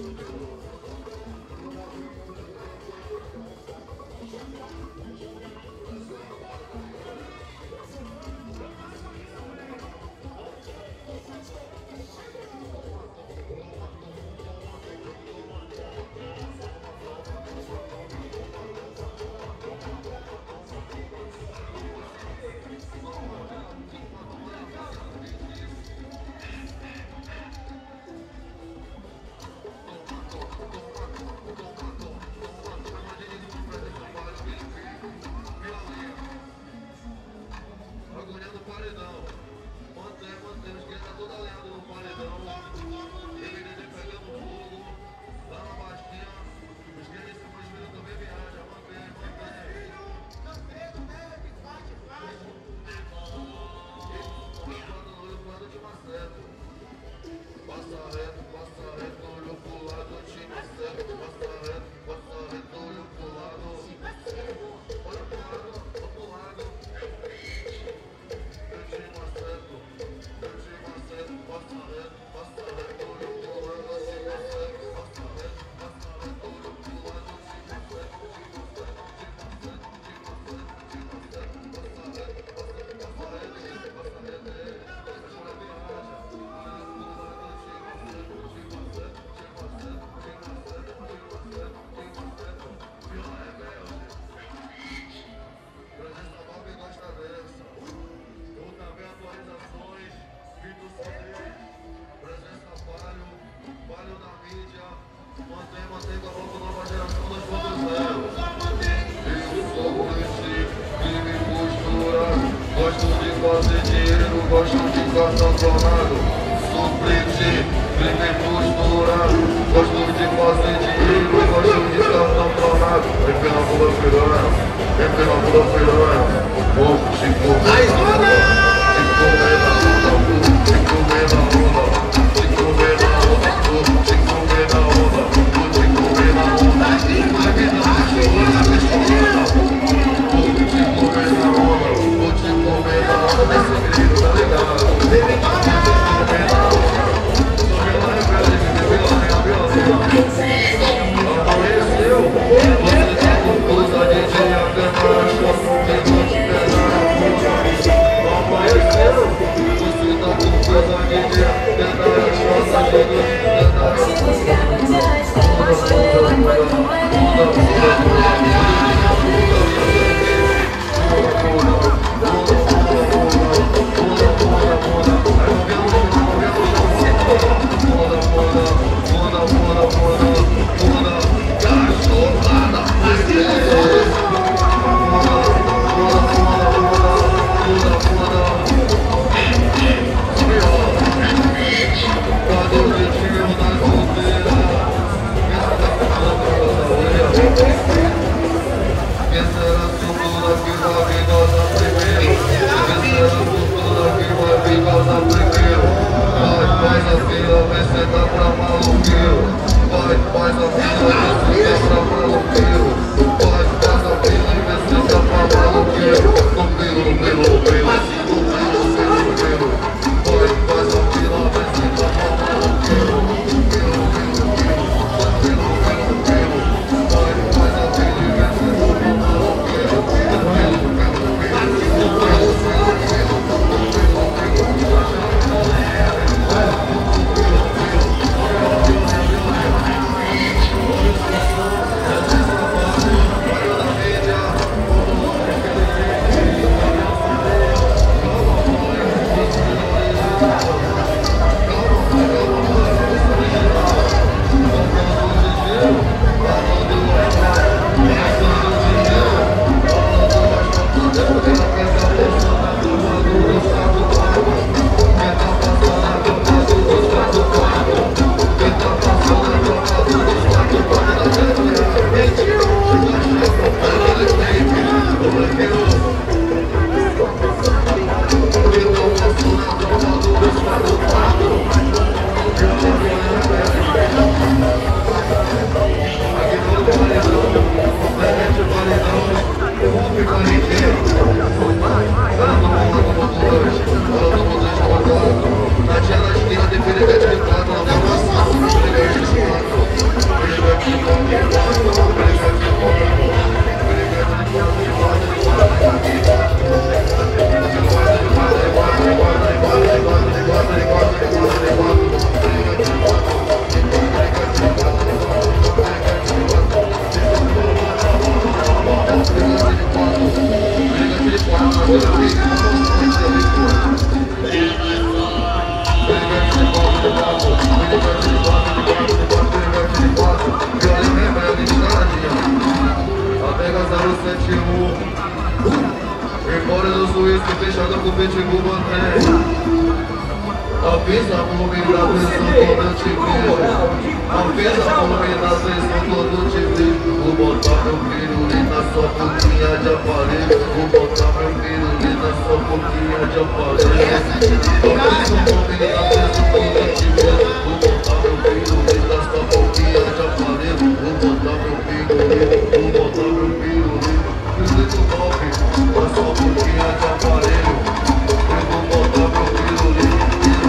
fazer dinheiro, gosto de cartão tornado. Suplente, crime posturado. Gosto de fazer dinheiro, gosto de cartão tornado. Vem pela bunda piranha, vem pela bunda piranha. Vou te comer na bunda, te comer na bunda, te comer na bunda, te comer na bunda, te comer na bunda, te comer na bunda. Vai me dar uma chorada, vou te comer na bunda, vou te comer na bunda desse grito, tá ligado? Vem me comer na bunda, sou Vila Rebelde, amanheceu, você tá com coisa de dia, ganhaste, tentou te pegar na bunda. Amanheceu, você tá com coisa de dia, ganhaste, nossa 4, violão rebelde de caladinha. Pega 071. Embora do Suíço, fechada com o Pitbull Banté. Avisa a volume da pressão quando eu te vejo. Avisa a volume da pressão quando eu te vejo. Vou botar meu pirulito na sua boquinha de aparelho. Vou botar meu pirulito na sua boquinha de aparelho. Avisa a volume da pressão quando eu te vejo. Vou botar meu pirulito na sua boquinha de aparelho. Vou botar meu pirulito, vou botar meu pirulito. Pirulito top, na sua boquinha de aparelho. Eu vou botar meu pirulito.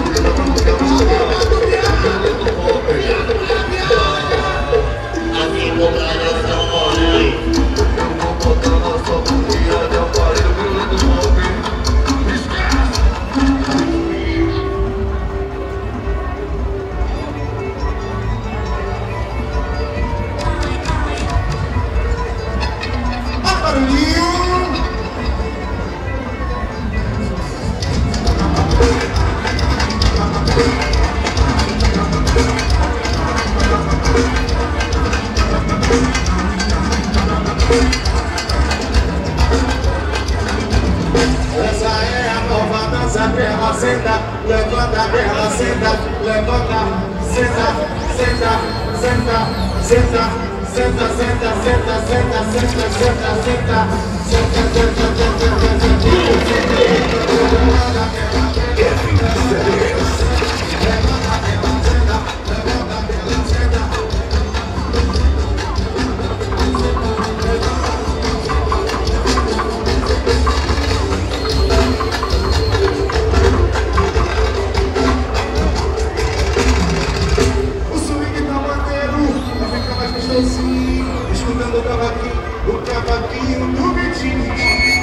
Aqui vou dar essa mole. Eu vou botar na sua boquinha de aparelho. Pirulito top. Essa é a nova dança que ela senta, levanta, que ela senta, levanta, senta, senta, senta, senta, senta, senta, senta, senta, senta, senta, senta, escutando o cavaquinho do Betinho.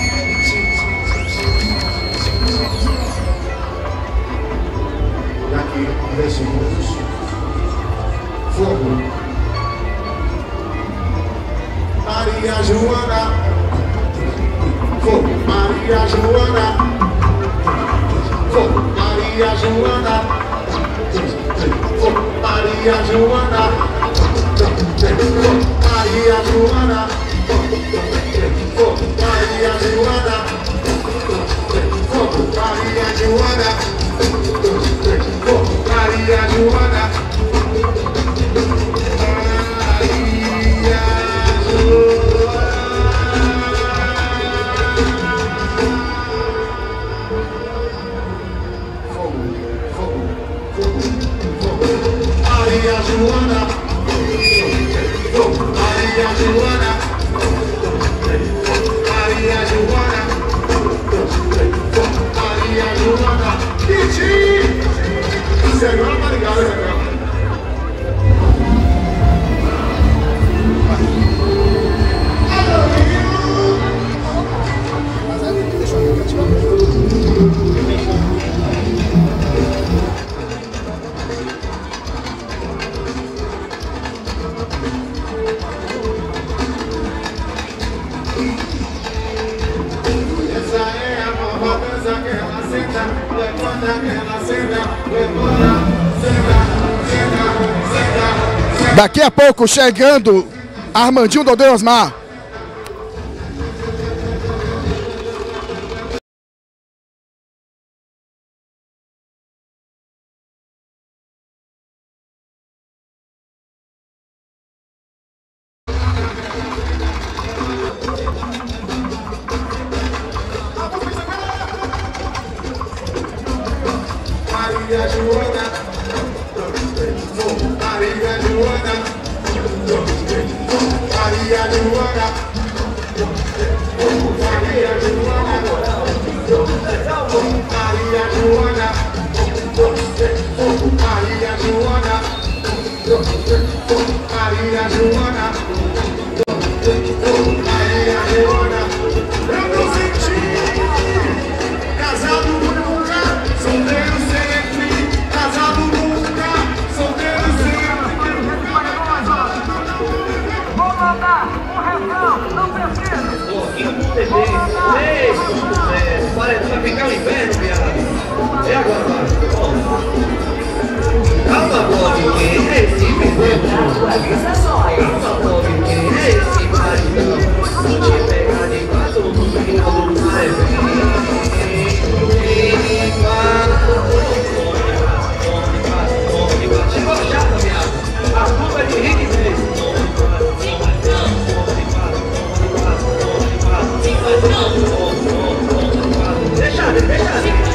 Daqui 10 segundos. Fogo. Maria Joana. Fogo. Maria Joana. Fogo. Maria Joana. Fogo. Maria Joana. Maria Joana, Maria Joana, Maria Joana, Maria Joana, Maria Joana. Maria Joana, Maria Joana, Maria Joana, Piti! Você agora tá ligado, né? Daqui a pouco chegando Armandinho do Osmar. Maria Joana, Maria Joana, Maria Joana, Maria Joana, Maria Joana, Maria Joana, Maria Joana, Maria Joana, eu tô sentindo casado nunca, solteiro sempre, casado nunca, solteiro sempre. Vou mandar um refrão, não precisa. Pô, aqui no TV, vai ficar o inferno, viado. É agora, vai. Calma, pode, que é esse, Atualizações. Só pode ter esse maridão. Te pega de quatro no final do mar. Chegou a chata, viado. A culpa é de Rick mesmo. Deixa ali, deixa ali.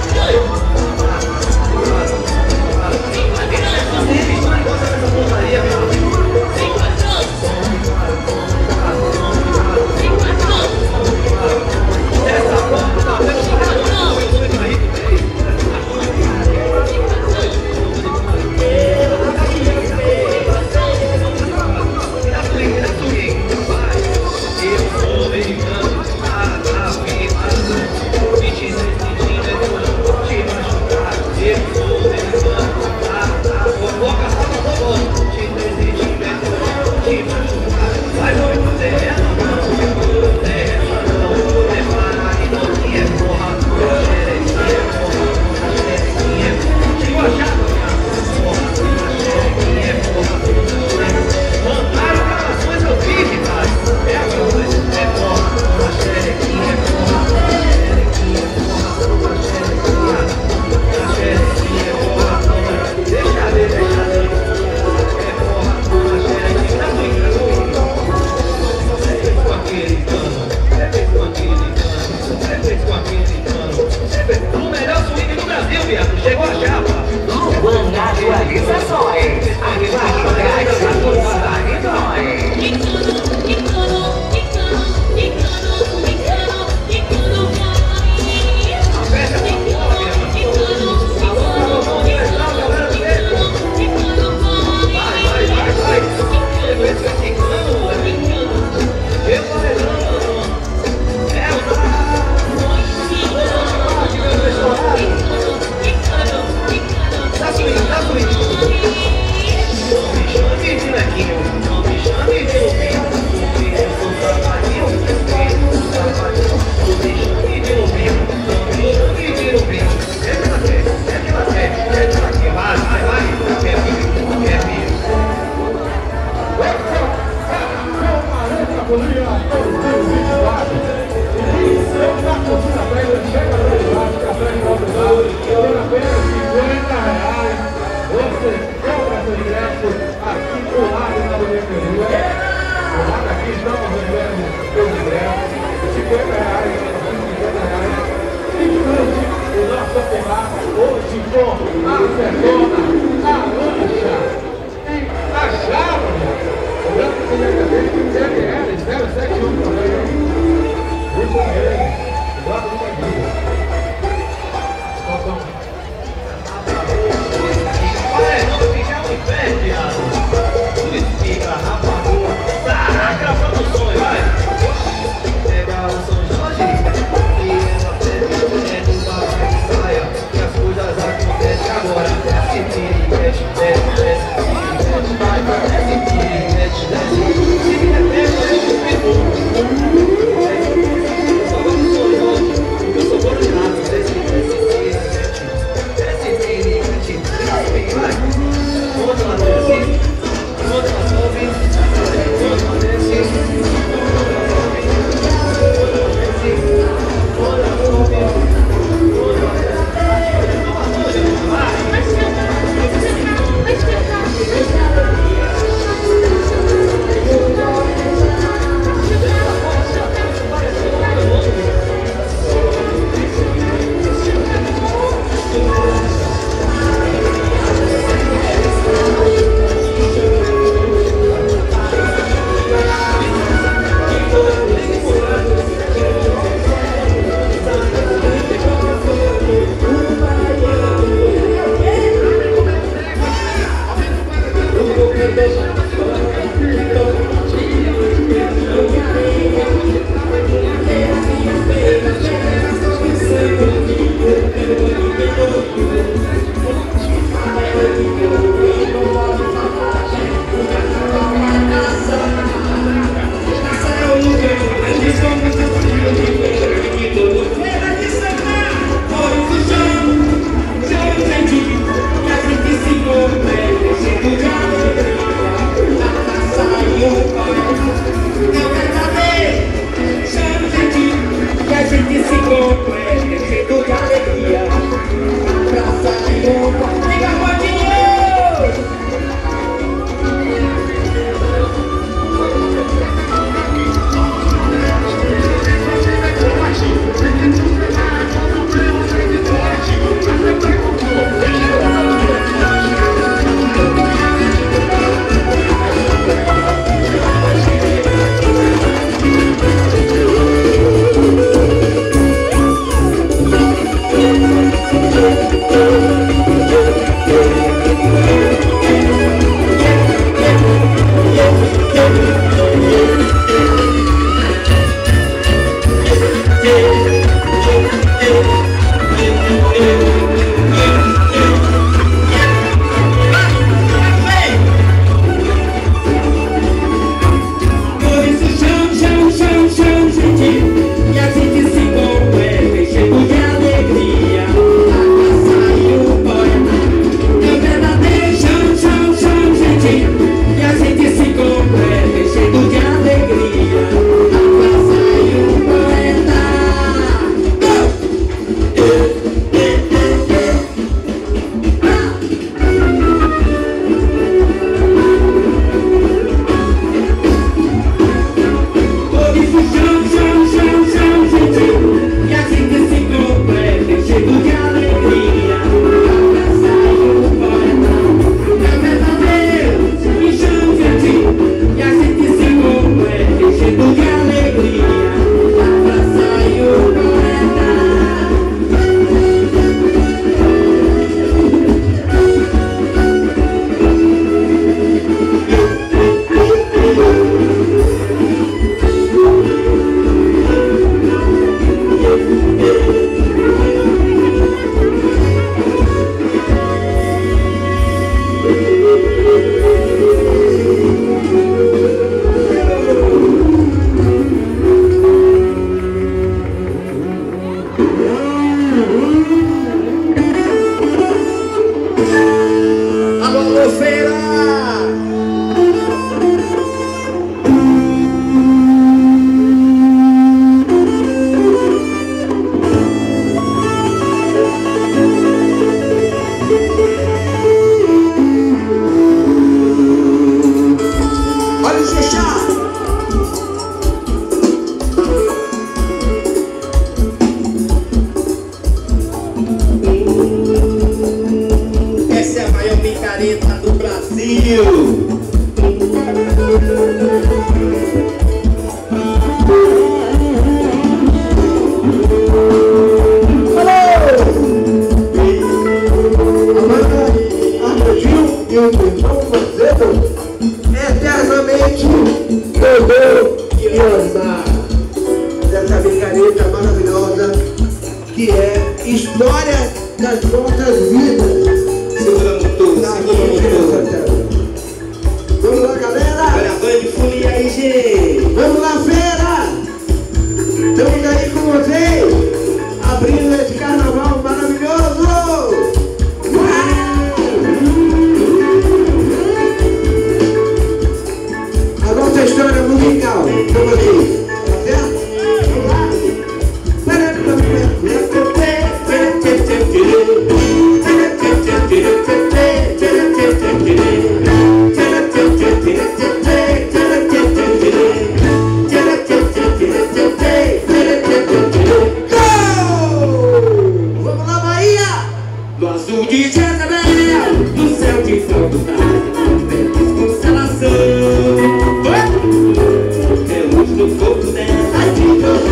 Olha, não, fica um inferno. Presidente Dodô e Osmar, dessa micareta maravilhosa que é História das Nossas Vidas. Segura motor, segura motor. Vamos lá, galera! Gravando de folia aí, gente. Vamos lá, fera! Estamos aí com vocês, abrindo esse carnaval maravilhoso! A nossa história musical com vocês, tá certo? Vamos lá! Vamos lá, Bahia! No azul de Jezabel, no céu de Santo Davi, constelação. Temos no corpo dela de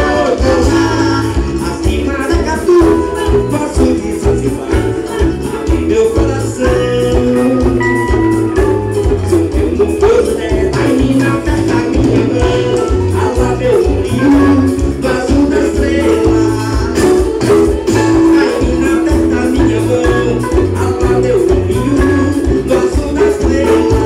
acima da Catu, posso desafiar em meu coração. Subiu no corpo dela, a menina aperta a minha mão, ala meu olho, do azul da estrela. A menina aperta a minha mão, ala meu olho, do azul da estrela.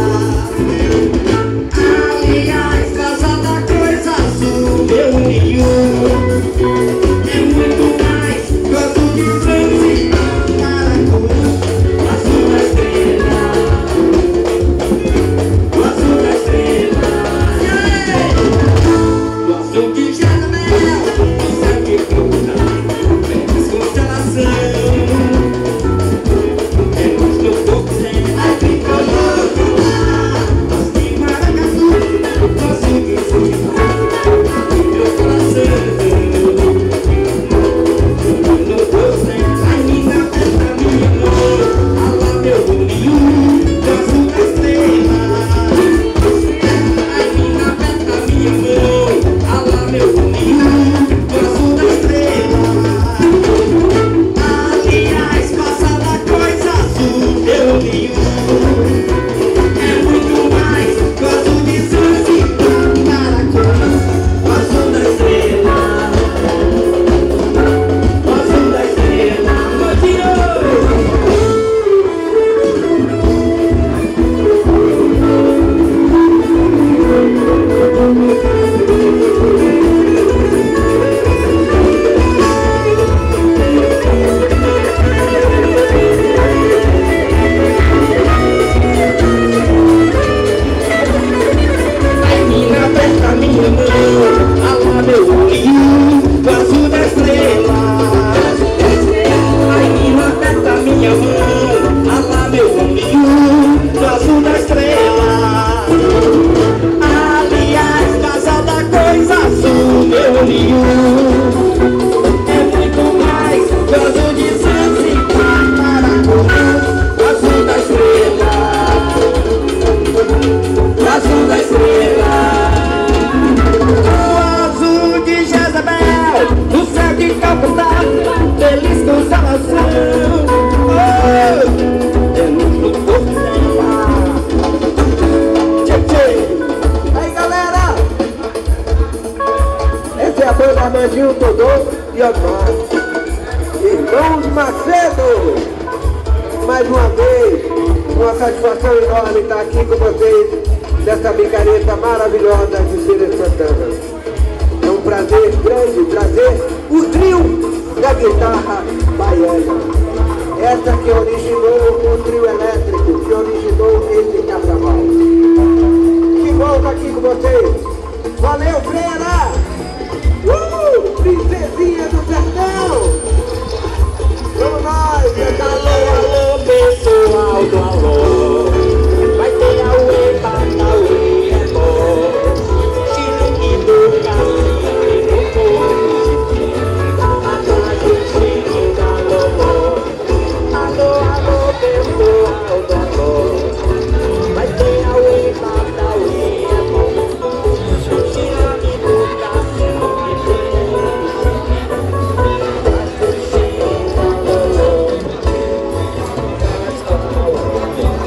Aliás, passa da coisa azul, meu ninho. É muito mais, gosto de transitar para o azul da estrela. O azul da estrela. O azul de Jezabel, o céu que procura, verdes constelação. Temos no corpo dela tricolor, de maracatu, posso desafiar em meu coração. No rosto dela, a menina aperta a minha mão, ala meu olhinho, do azul da estrela. A menina aperta a minha mão, ala meu olhinho, do azul da estrela. Aliás, passa da coisa azul, meu ninho. É muito mais, gosto de Zanzibar, Maracatu, o azul da estrela. O azul da estrela, Motinho. A menina aperta a minha mão, ala meu olhinho, do azul da estrela. A menina aperta a minha mão, ala meu olhinho, do azul da estrela. Aliás, casa da coisa azul, meu olhinho. É muito mais, gosto de Zanzibar, Maracatu, o azul da estrela. O azul da estrela. O azul de Jezabel, no céu de Calcutá, feliz constelação. Temos no corpo dela. Tchê, tchê. Aí, galera! Essa é a banda Armandinho Dodô e Osmar, irmãos Macedo. Mais uma vez, uma satisfação enorme estar aqui com vocês nessa micareta maravilhosa de Feira Santana. É um prazer, grande prazer, o trio da guitarra baiana. Essa que originou o trio elétrico, que originou esse carnaval. Que bom estar aqui com vocês. Valeu, Freira! Princesinha do sertão! Vamos nós! Alô, alô, pessoal do alô. Vai ter auê, batauê, é bom. Chique do caminho, no povo. Atrás do chique da alô. Alô, alô, pessoal do alô. Vai ter auê, batauê, é bom. Chique do caminho, no povo.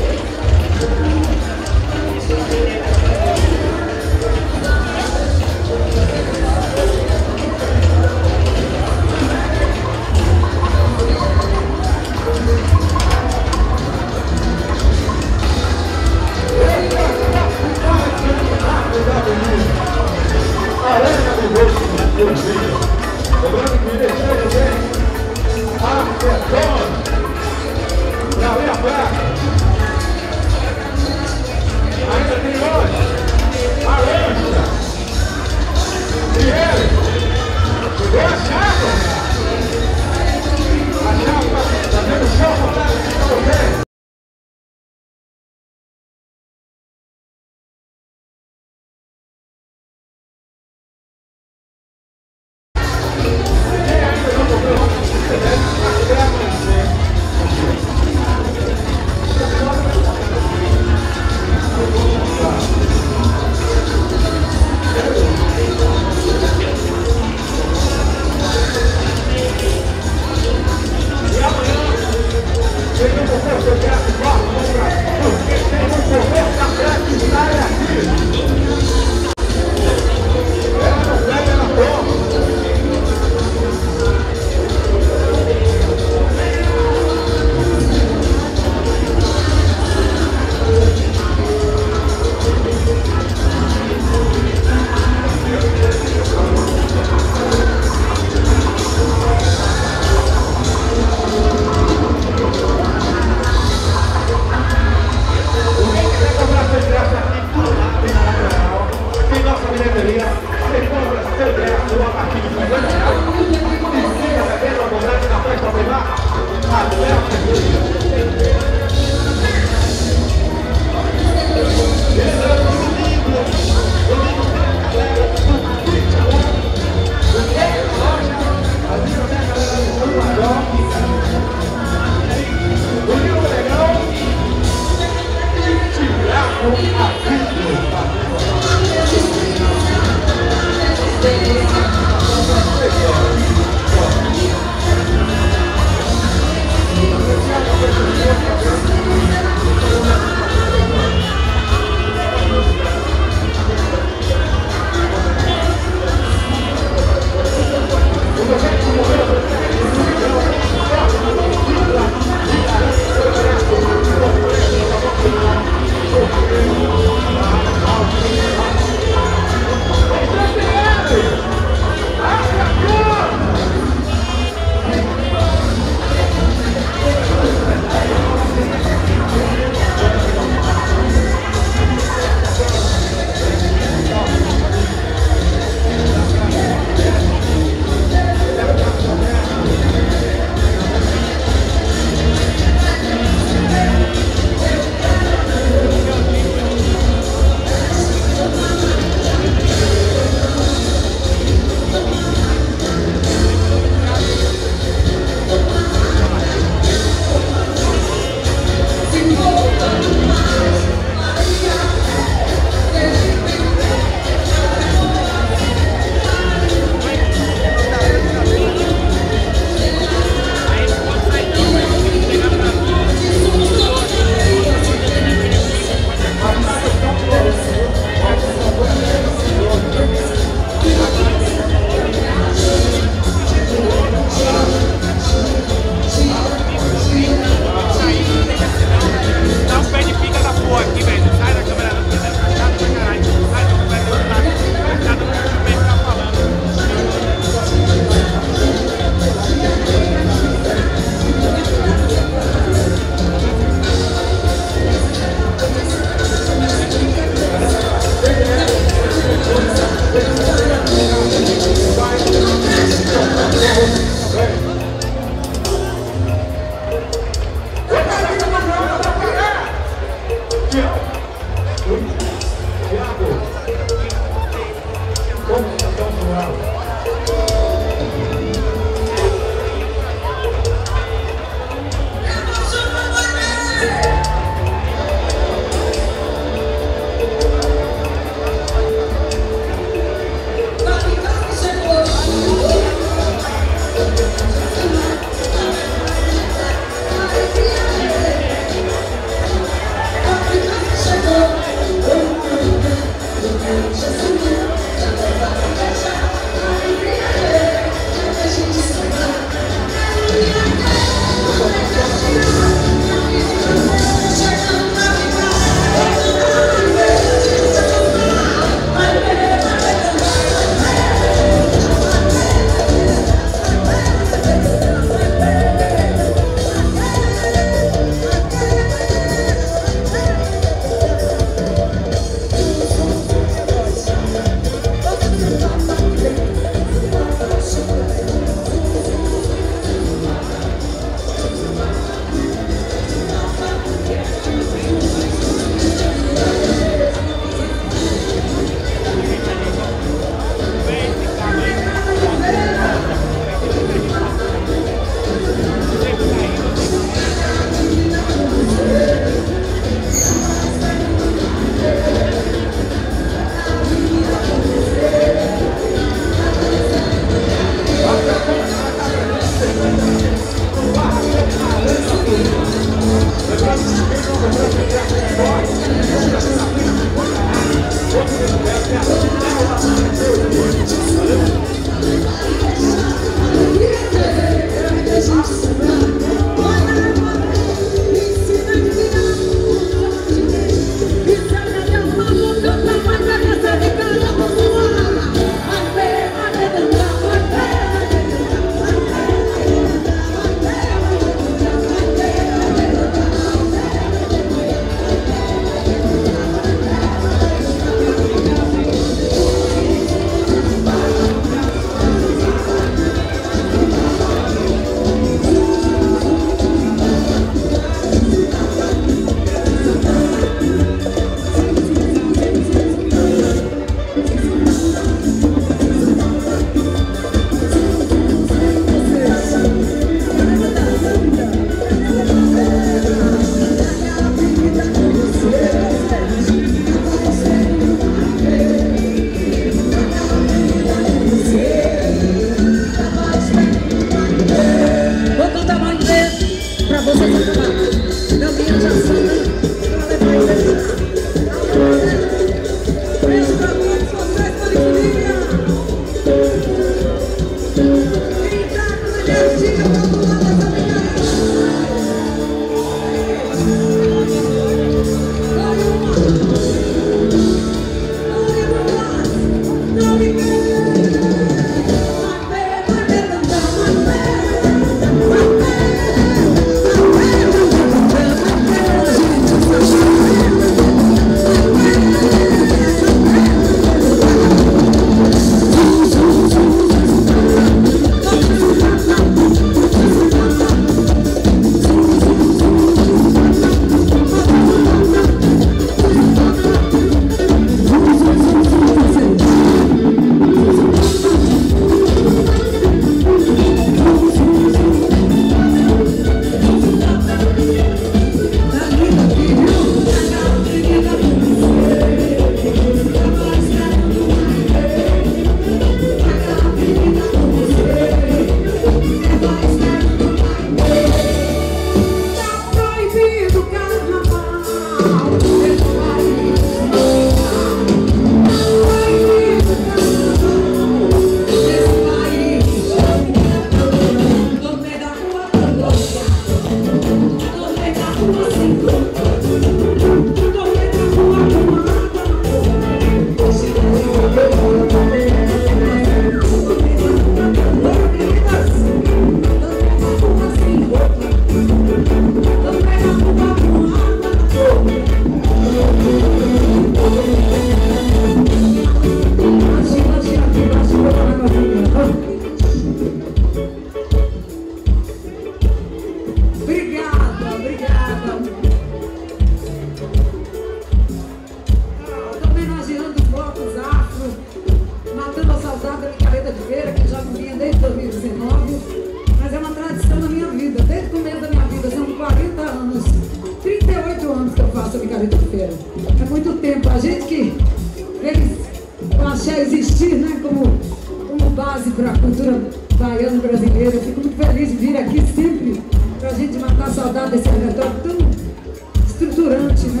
existir, né, como base para a cultura baiana brasileira. Eu fico muito feliz de vir aqui sempre para a gente matar a saudade desse repertório tão estruturante, né,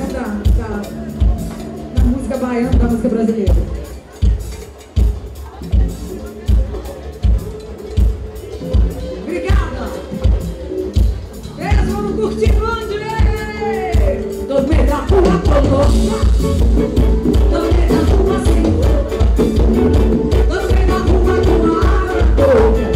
da música baiana, da música brasileira. Obrigada! Eles vão curtir onde? Do meio da rua, coloca. Do meio da rua, sim. Do meio da rua, com a água.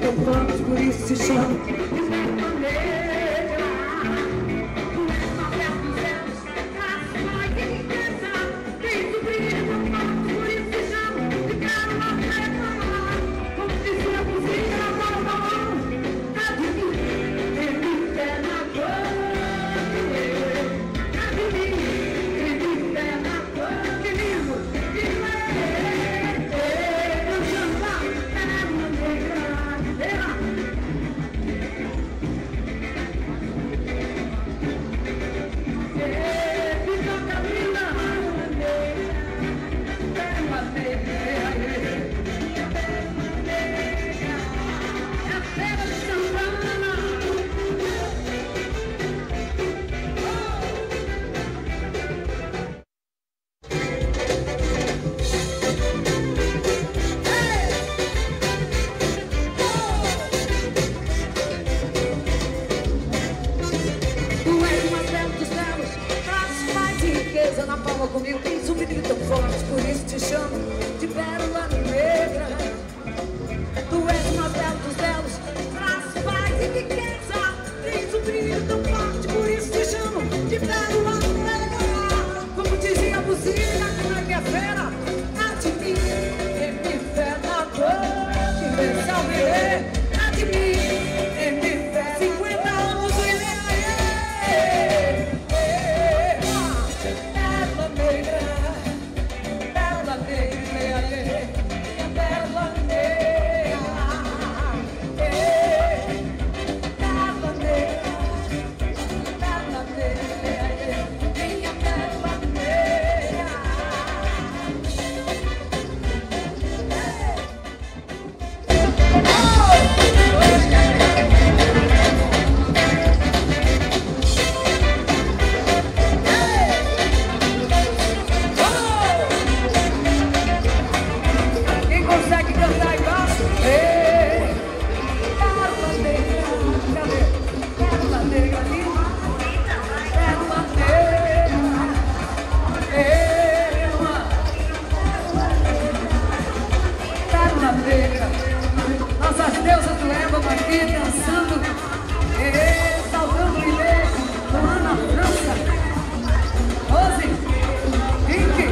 tão forte, por isso se chama. Na palma comigo, tens um brilho tão forte, por isso te chamo de pérola negra. Tu és o mais belo dos belos, traz paz e riqueza. Tens um brilho tão forte, por isso te chamo de pérola negra. Como dizia a buzina, como é que é fera? Há de mim, tem me fé na dor, que vem salve, há de mim, tem me fé. 50 anos e nossas deusas levam aqui dançando, saltando o Ilê, Luana, França, Rose, Pink.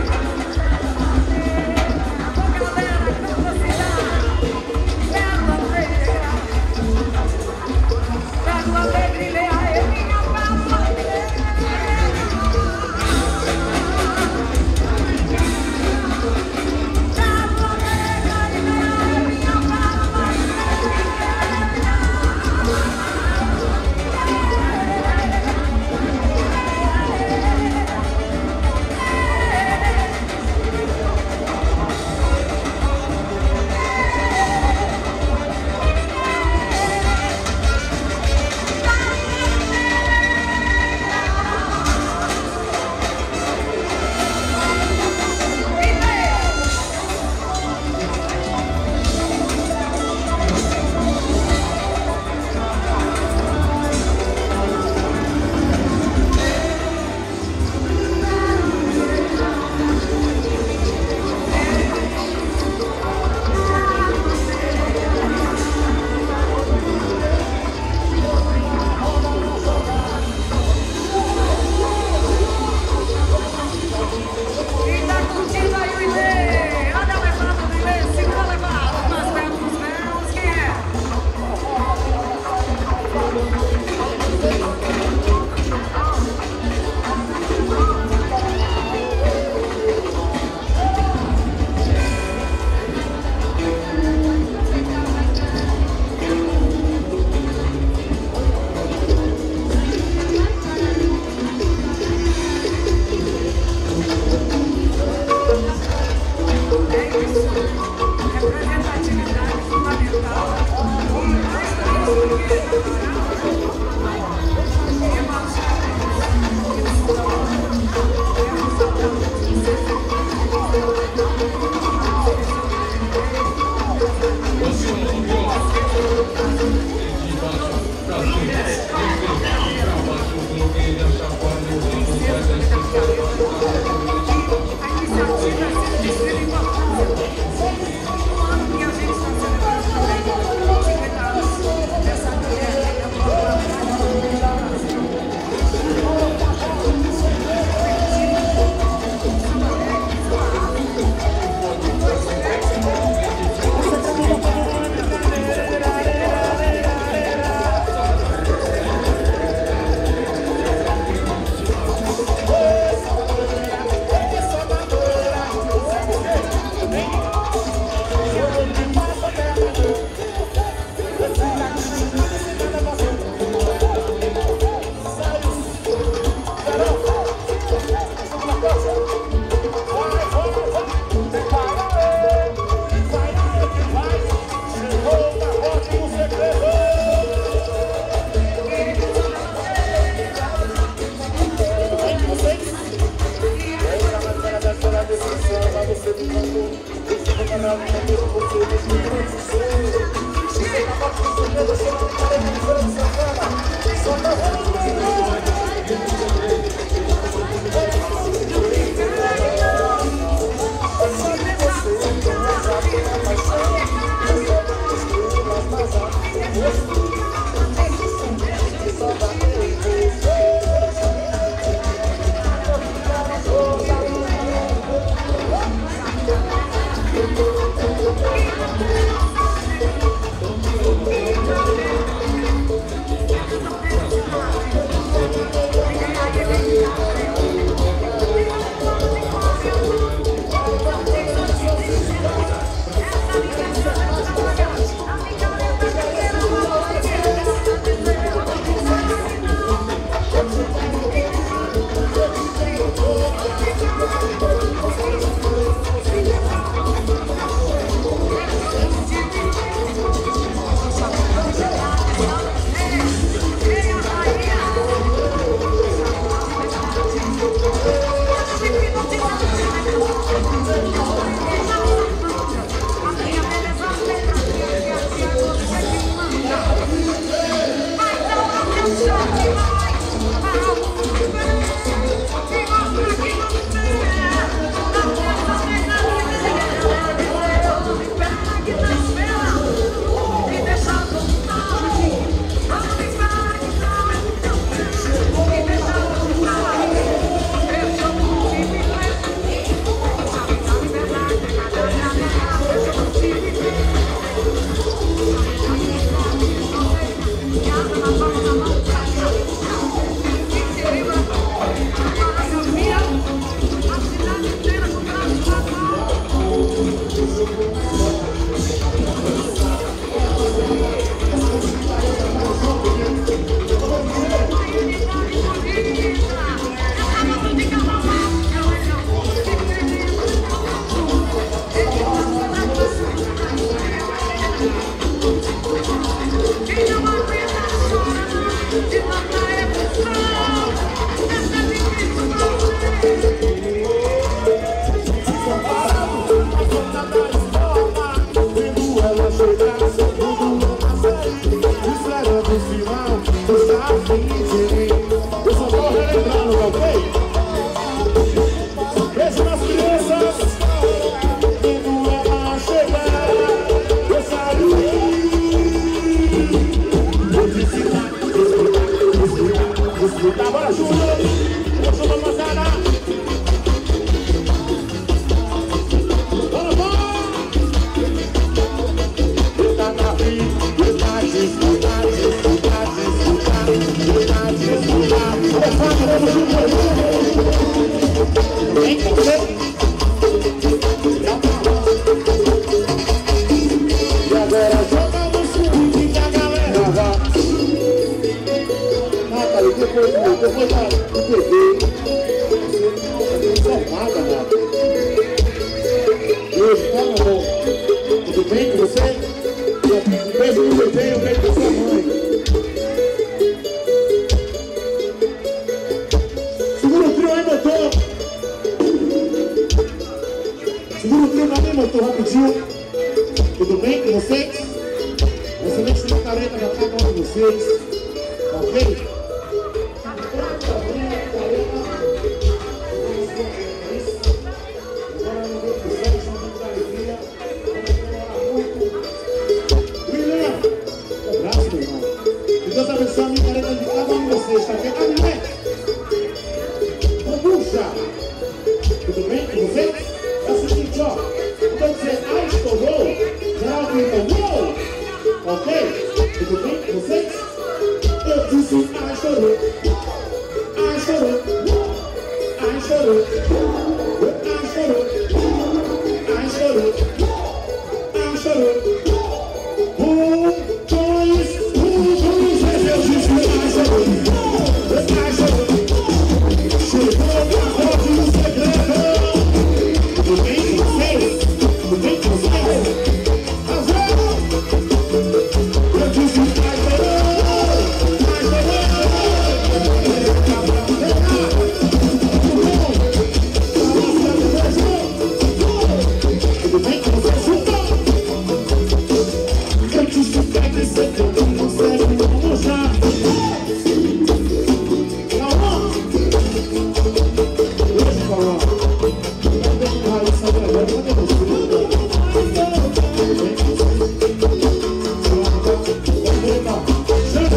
A galera canta cidade, pérola negra, Ilê, aê, minha pérola negra. Pérola negra, Ilê, aê, minha pérola negra.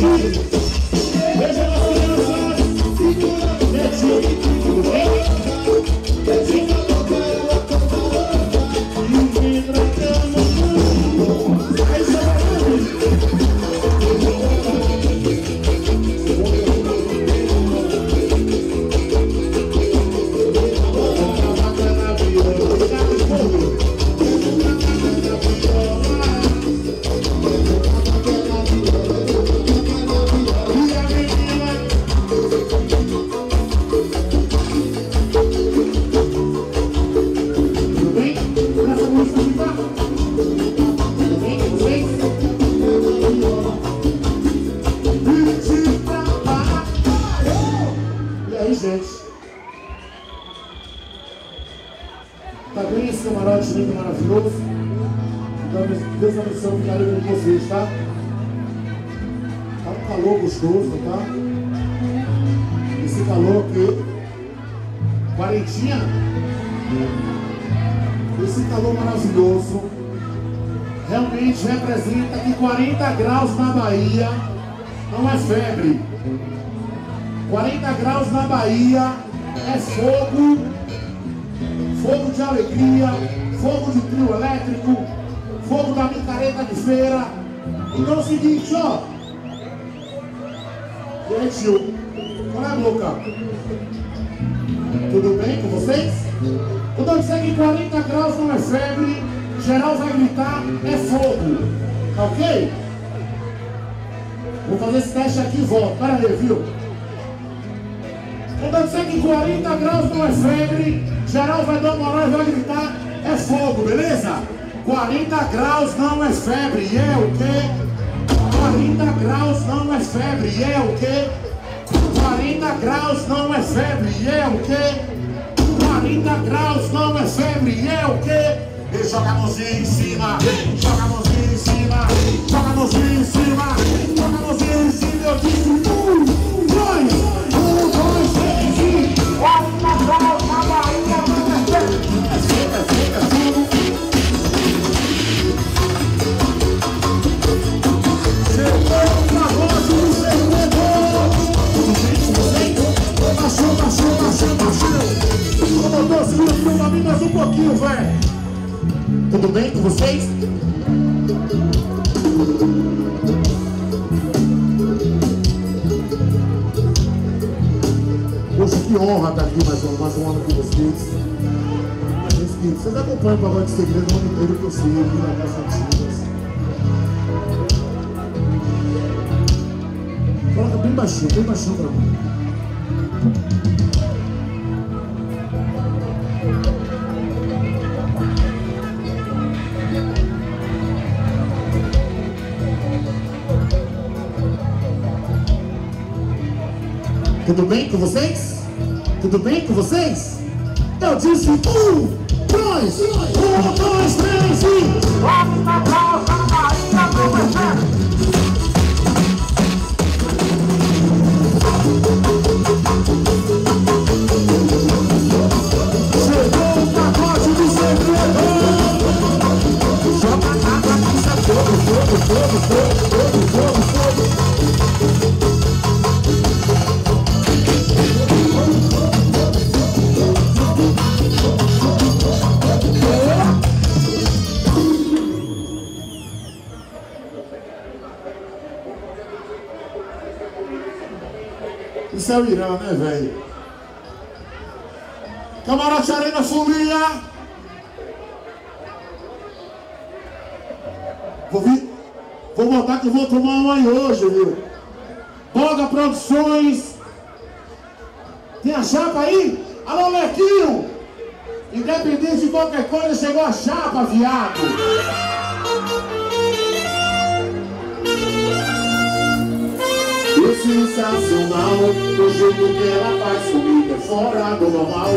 Veja as crianças. Netinho, tudo bem? Tá bem esse camarote lindo, maravilhoso. Então, Deus abençoe o carinho de vocês, tá? Tá um calor gostoso, tá? Esse calor aqui, quarentinha. Esse calor maravilhoso realmente representa que 40 graus na Bahia não é febre. 40 graus na Bahia é fogo, fogo de alegria, fogo de trio elétrico, fogo da micareta de feira. Então é o seguinte, ó. E aí, tio? Qual é a boca? Tudo bem com vocês? Quando eu disser que 40 graus não é febre, geral vai gritar, é fogo. Tá ok? Vou fazer esse teste aqui e volto. Pera aí, viu? Quando eu disser que 40 graus não é febre, geral vai dar uma hora e vai gritar, é fogo, beleza? 40 graus não é febre, e é o quê? 40 graus não é febre, e é o quê? 40 graus não é febre, e é o quê? 40 graus não é febre, e é o quê? E joga a mãozinha em cima, joga a mãozinha em cima, joga a mãozinha em cima, joga a mãozinha em cima, eu disse 1, 2, 3, 40 graus na Bahia não é febre. Chegou pra voz do servidor. Baixou, baixou, baixou, baixou. Ô, doutor, segura aqui pra mim mais um pouquinho, velho. Tudo bem com vocês? Poxa, que honra estar aqui mais um ano com vocês. Vocês acompanham o Pagode de Segredo o ano inteiro que eu sei, aqui na Casa Antigas. Coloca bem baixinho pra mim. Tudo bem com vocês? Tudo bem com vocês? Eu disse 1, 2, 1, 2, 3 e... Vamos na casa, ainda não é certo. Chegou o pacote do segredo. Joga a água, pisa fogo, fogo, fogo, fogo, fogo, fogo, fogo. Isso é o Irã, né, velho? Camarote Arena Folia. Vou botar que eu vou tomar um aí hoje, viu? Boga Produções. Tem a chapa aí? Alô, Lequinho! Independente de qualquer coisa, chegou a chapa, viado! Sensacional, o jeito que ela faz comigo é fora do normal.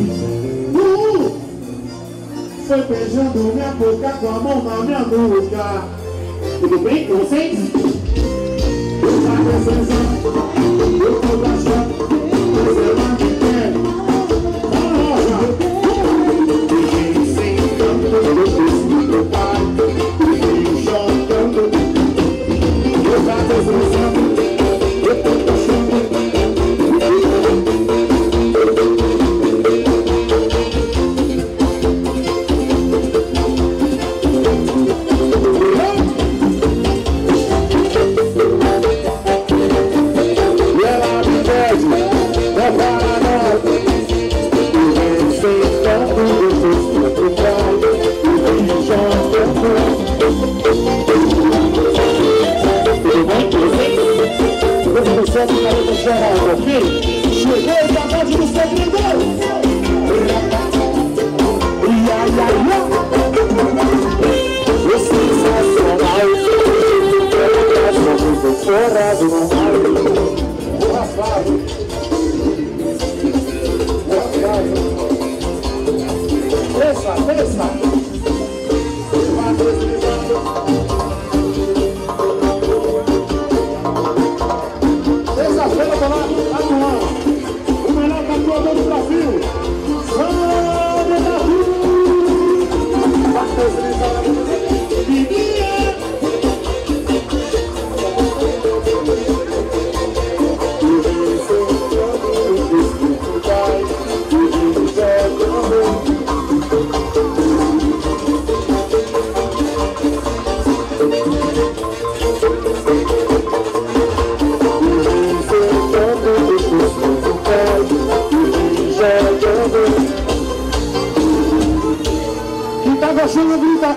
Foi beijando minha boca com a mão na minha nuca. Tudo bem com vocês? Tá precisando, eu tô baixando, mas ela me quer. Rosa, ninguém sentando, eu preciso do pai, ninguém jogando. Eu tá precisando. Geraldo, ok? Chegou o pacote do segredo. Terça-feira tá lá no ar. O melhor tatuador do Brasil. Vamos, Brasil! Vai deslizar. Quem tá gostando grita.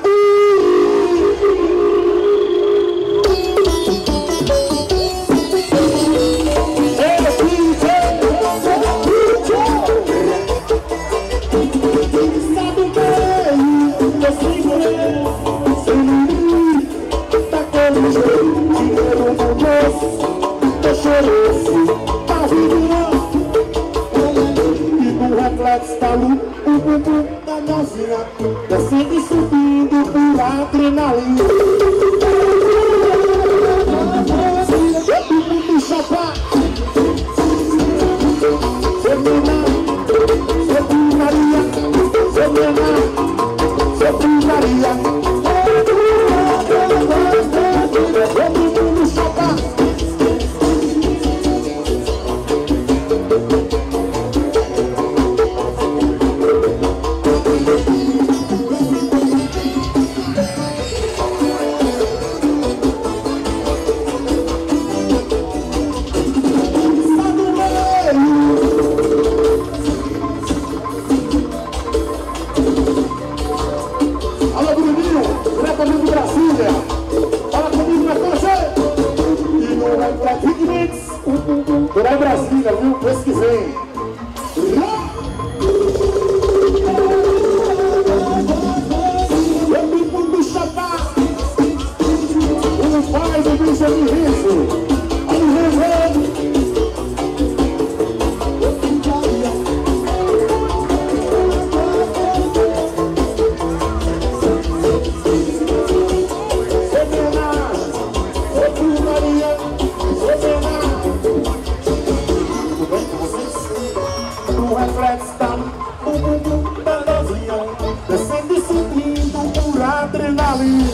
Tá no bumbum da novinha, descendo e subindo por adrenalina. Todo mundo chapa. Sobre Maria, sobre Maria. Todo mundo chapa. Por Brasília, viu? Pesquisei. Todo mundo chapar. O pai do bicho de riso. Olha o reverendo. Descendo e subindo por adrenalina.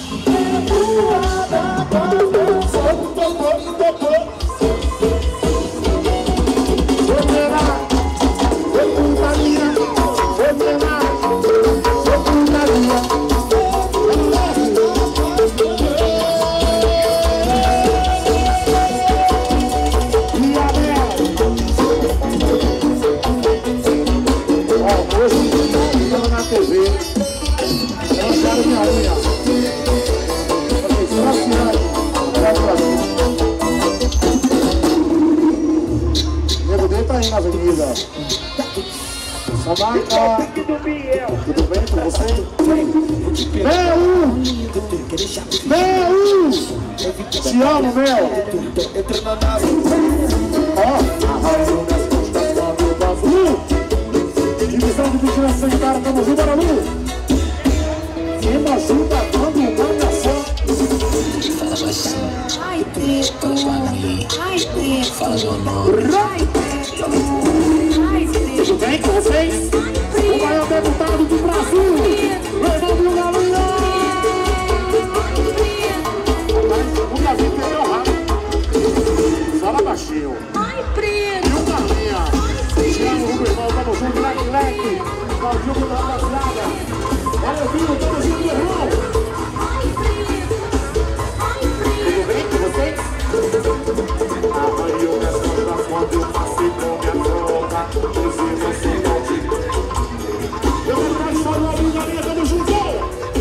Na TV, lançaram minha unha. Só cidade, nego dele tá aí na avenida. Sabaca, tudo bem com você? Meu! Te amo, meu! Divisão de vigilância sanitária, tamo junto, bora, Lu! Quem me ajuda quando uma nação? Fala baixinho. Ai, preto. Ai, preto. Fala meu nome. Ai, preto. Tudo bem com vocês? O maior deputado do Brasil, levando o galera! O Davi perdeu rápido. Fala baixinho. Ai, preto. E o Carlinha? Tiago Rubenval, tamo junto, leque. Valdir da rapaziada. Olha o Vinho, tamo junto, meu irmão. Tudo bem com vocês? A Maria, o resto das quando eu passei com minha troca. Você vai ser eu vou ficar só no abrir da minha, tamo junto.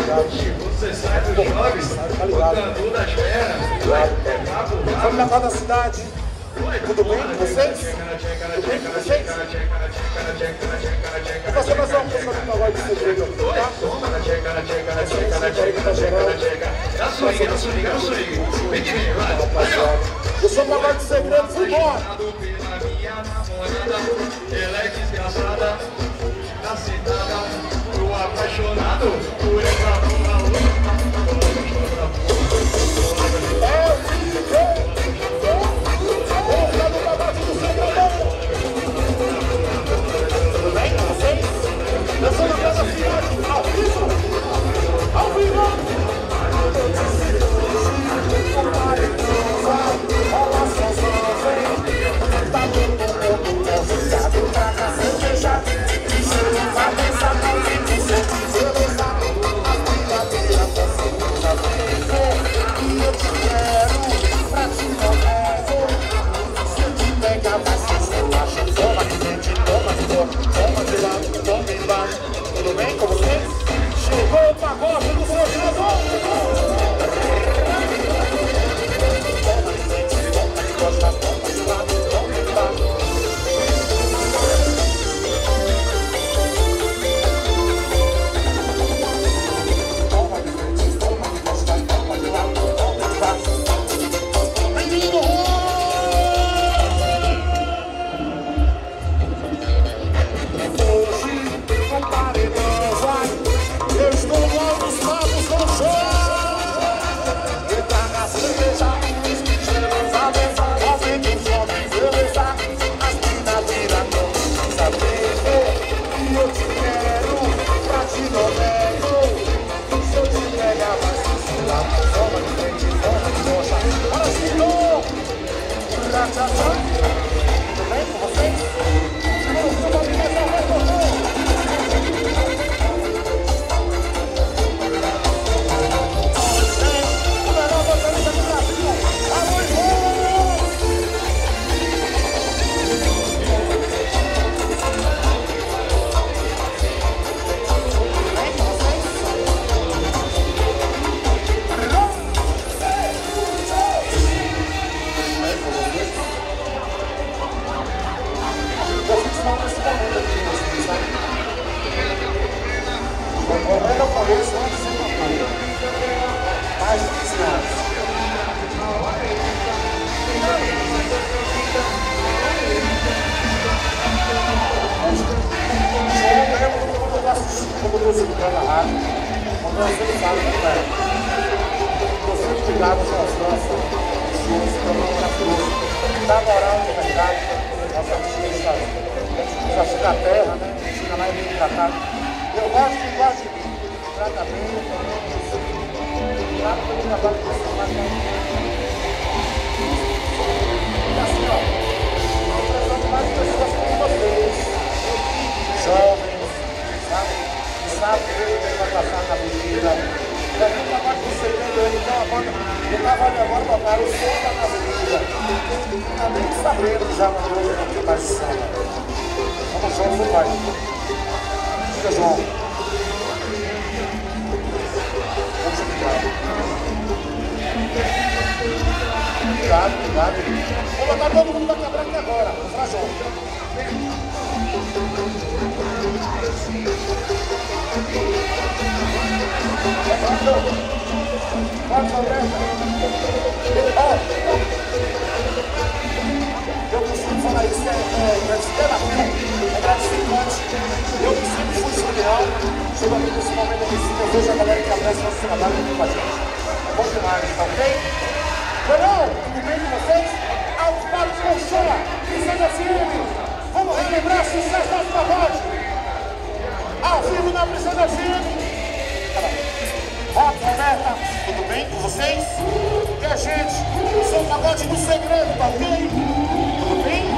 Você sai do jovem, o canto das pernas, é papo. Vamos na quadra da cidade. Tudo bem com vocês? Tudo bem com vocês? Vou fazer mais uma música do pagode de segredo aqui, tá? Eu sou pagode de segredo, fui embora! Ela é desgraçada, na cidade, o apaixonado, por entrar na luz. Tudo bem com vocês? Eu sou na Casa Cidade, ao vivo! Ao vivo! Tudo bem com vocês? Chegou o pagode do Floriano! Eu costumo falar isso, é gratificante. Eu que sempre fui surreal, chego aqui nesse momento aqui, eu vejo a galera que abraça nosso trabalho aqui com a gente. É bom demais, tá ok? Legal? Tudo bem com vocês? Alto para o Colchona, Priscila FM. Vamos relembrar sucesso do pagode. Ao vivo na Priscila FM. Rock, Roberta, tudo bem com vocês? E a gente, eu sou o pagode do segredo, tá ok? Tudo bem?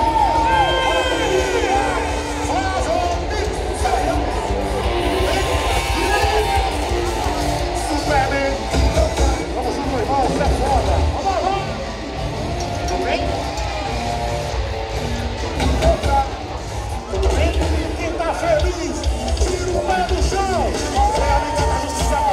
Superman! Vamos junto, irmão, você é foda! Vamos lá, vamos! Tudo bem? Tudo bem? Quem tá feliz, tira o pé do chão! É a Liga da Justiça.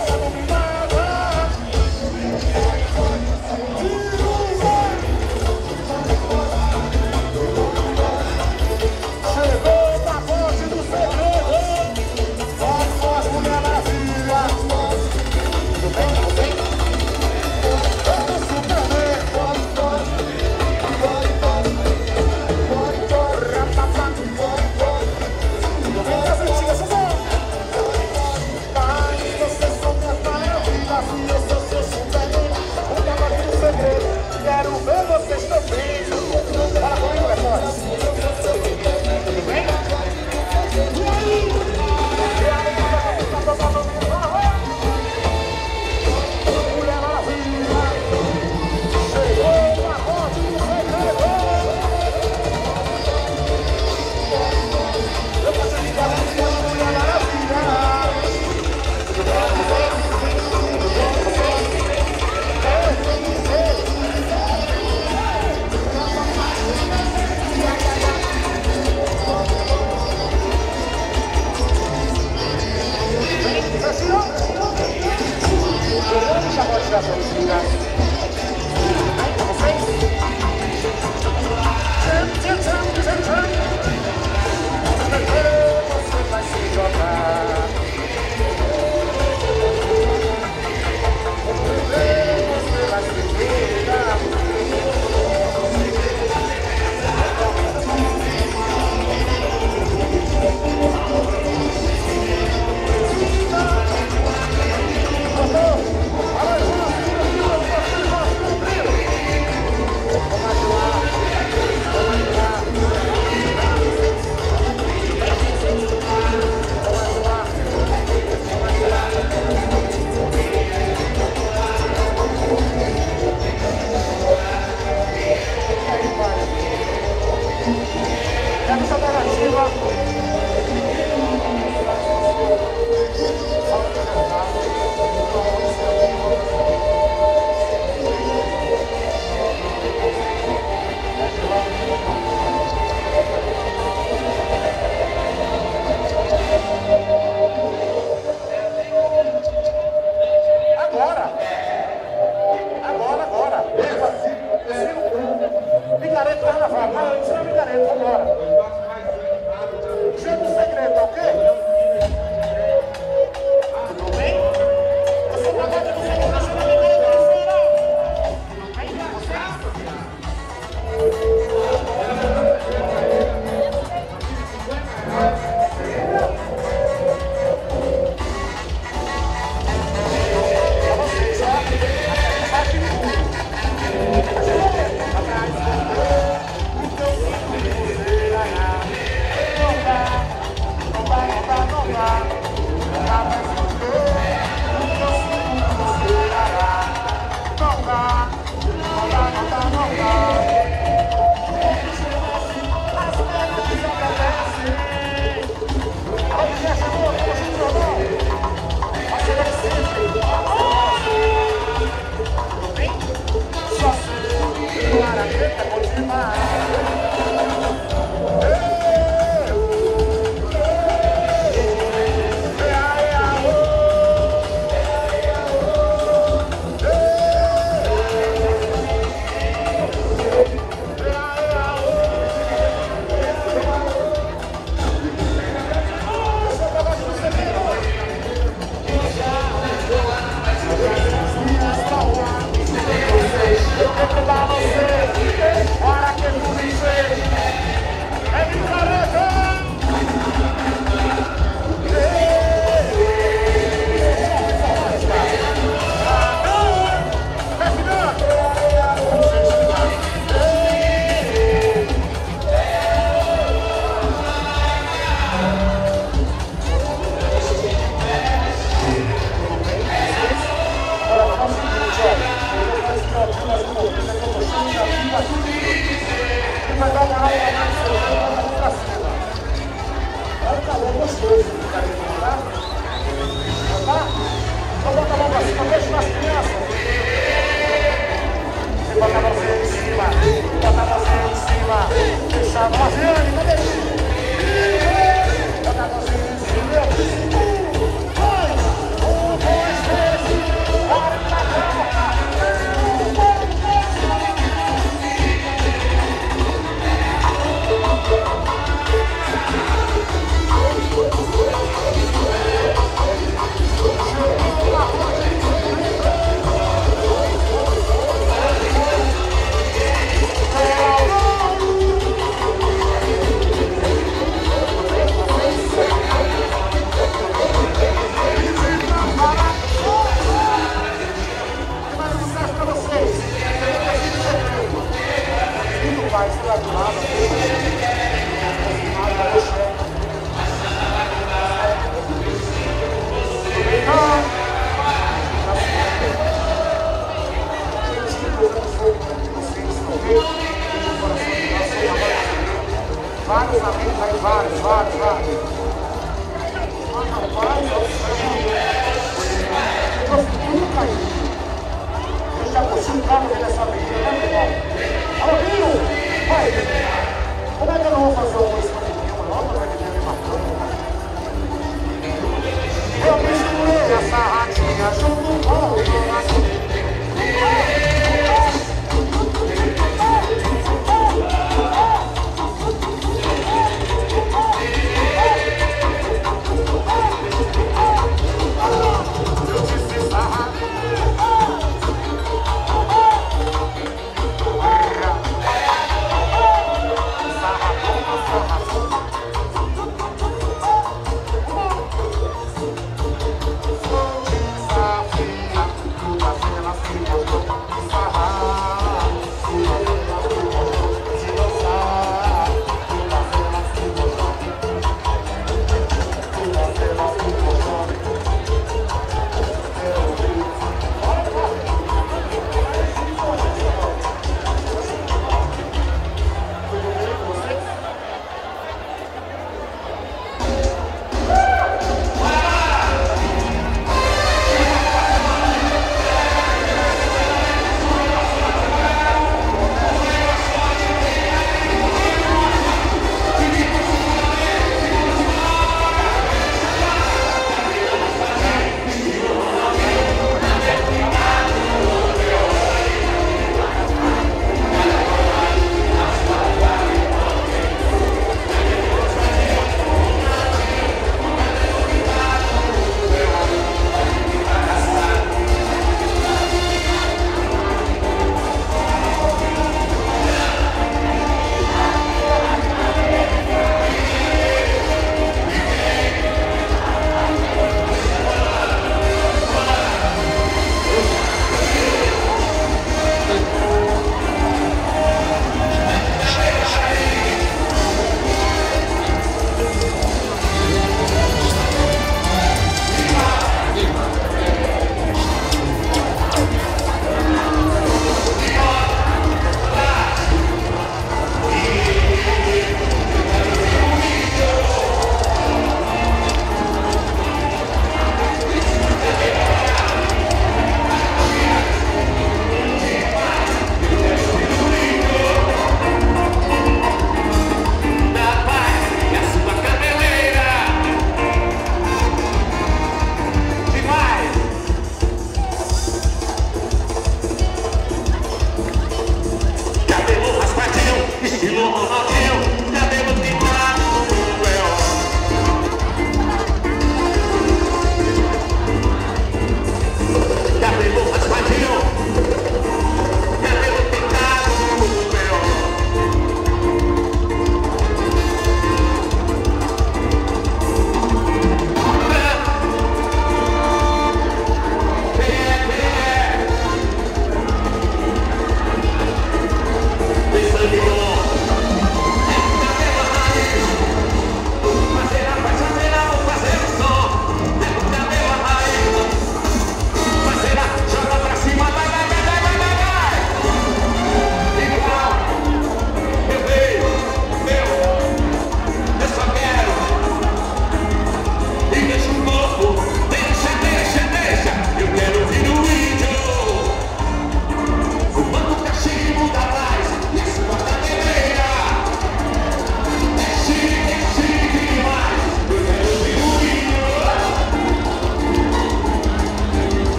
Hey!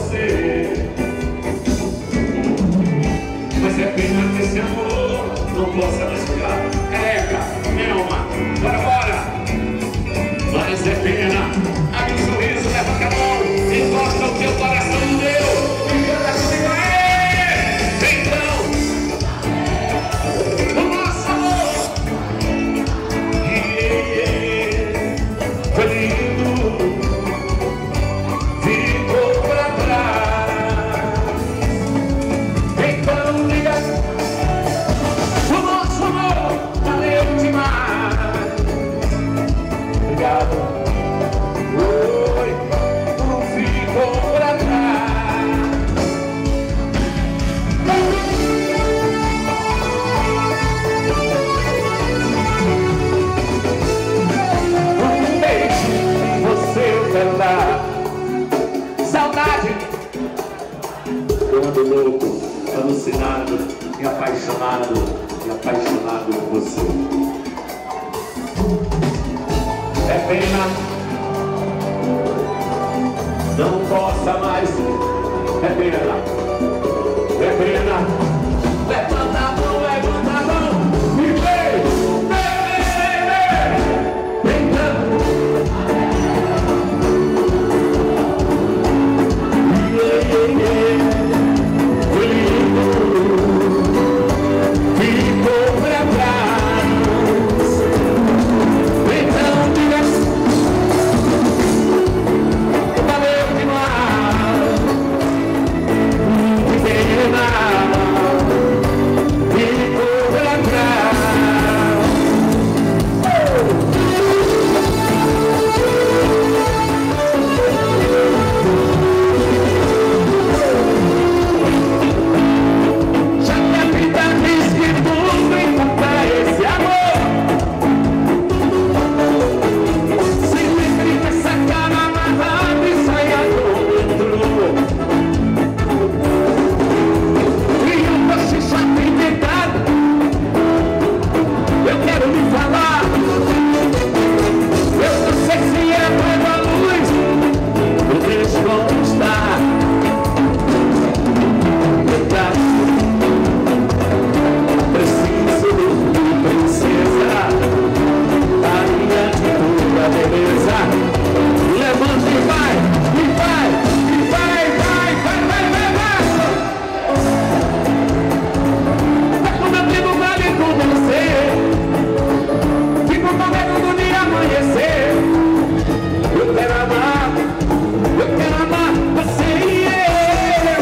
você. Mas é pena que esse amor não possa mais ficar. Careca, Nelma, bora, bora. Mas é pena, abre um sorriso, levanta a mão, encosta o teu coração no meu e canta comigo. Então, o nosso amor foi lindo, ficou pra trás. Então diga, o nosso amor valeu demais. Obrigado. Oi, não ficou pra trás. Um beijo, você eu quero dar. Saudade. Eu ando louco, alucinado, me apaixonado por você. É pena, não possa mais. É pena, é pena. Levanta a mão e vem, então. Foi lindo, ficou pra trás. Então diga, valeu demais. Que pena, ficou pra trás. Já que a vida diz que tudo encontrar esse amor, sempre com essa cara amarrada e saia do metrô. E eu posso já ter tentado, eu quero lhe falar. Eu não sei se é a luz, eu deixo como está. Preciso de princesa, a minha de pura beleza. Levanta e vai, e vai, e vai, vai, vai, vai, vai, vai. É quando eu tenho vale com você, fico com medo do dia amanhecer. Eu quero amar você e eu.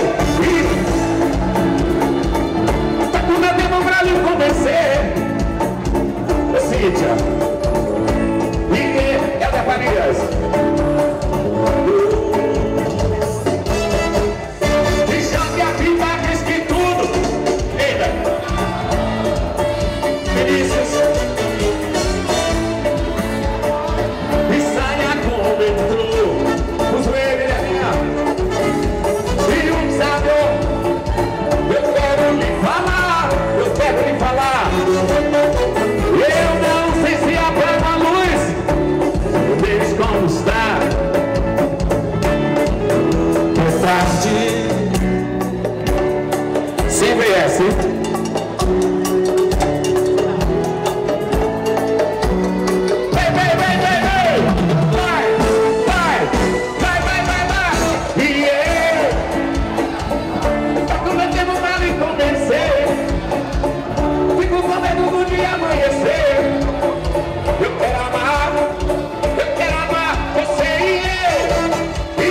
É quando eu tenho vale com você, Cíntia. E Helder Farias. E já que a vida diz que tudo. Eita. Felizes. E saia com o metrô. Os vermelhinha. E um sabor. Eu quero lhe falar. Eu quero lhe falar. Eu não sei se apaga a luz. Vejo como está. É tarde. Sem VS. Vem, vem, vem, vem, vem. Vai, vai, vai, vai, vai, vai. E eu, como eu tenho pra lhe convencer, fico com medo do dia amanhecer. Eu quero amar você e eu,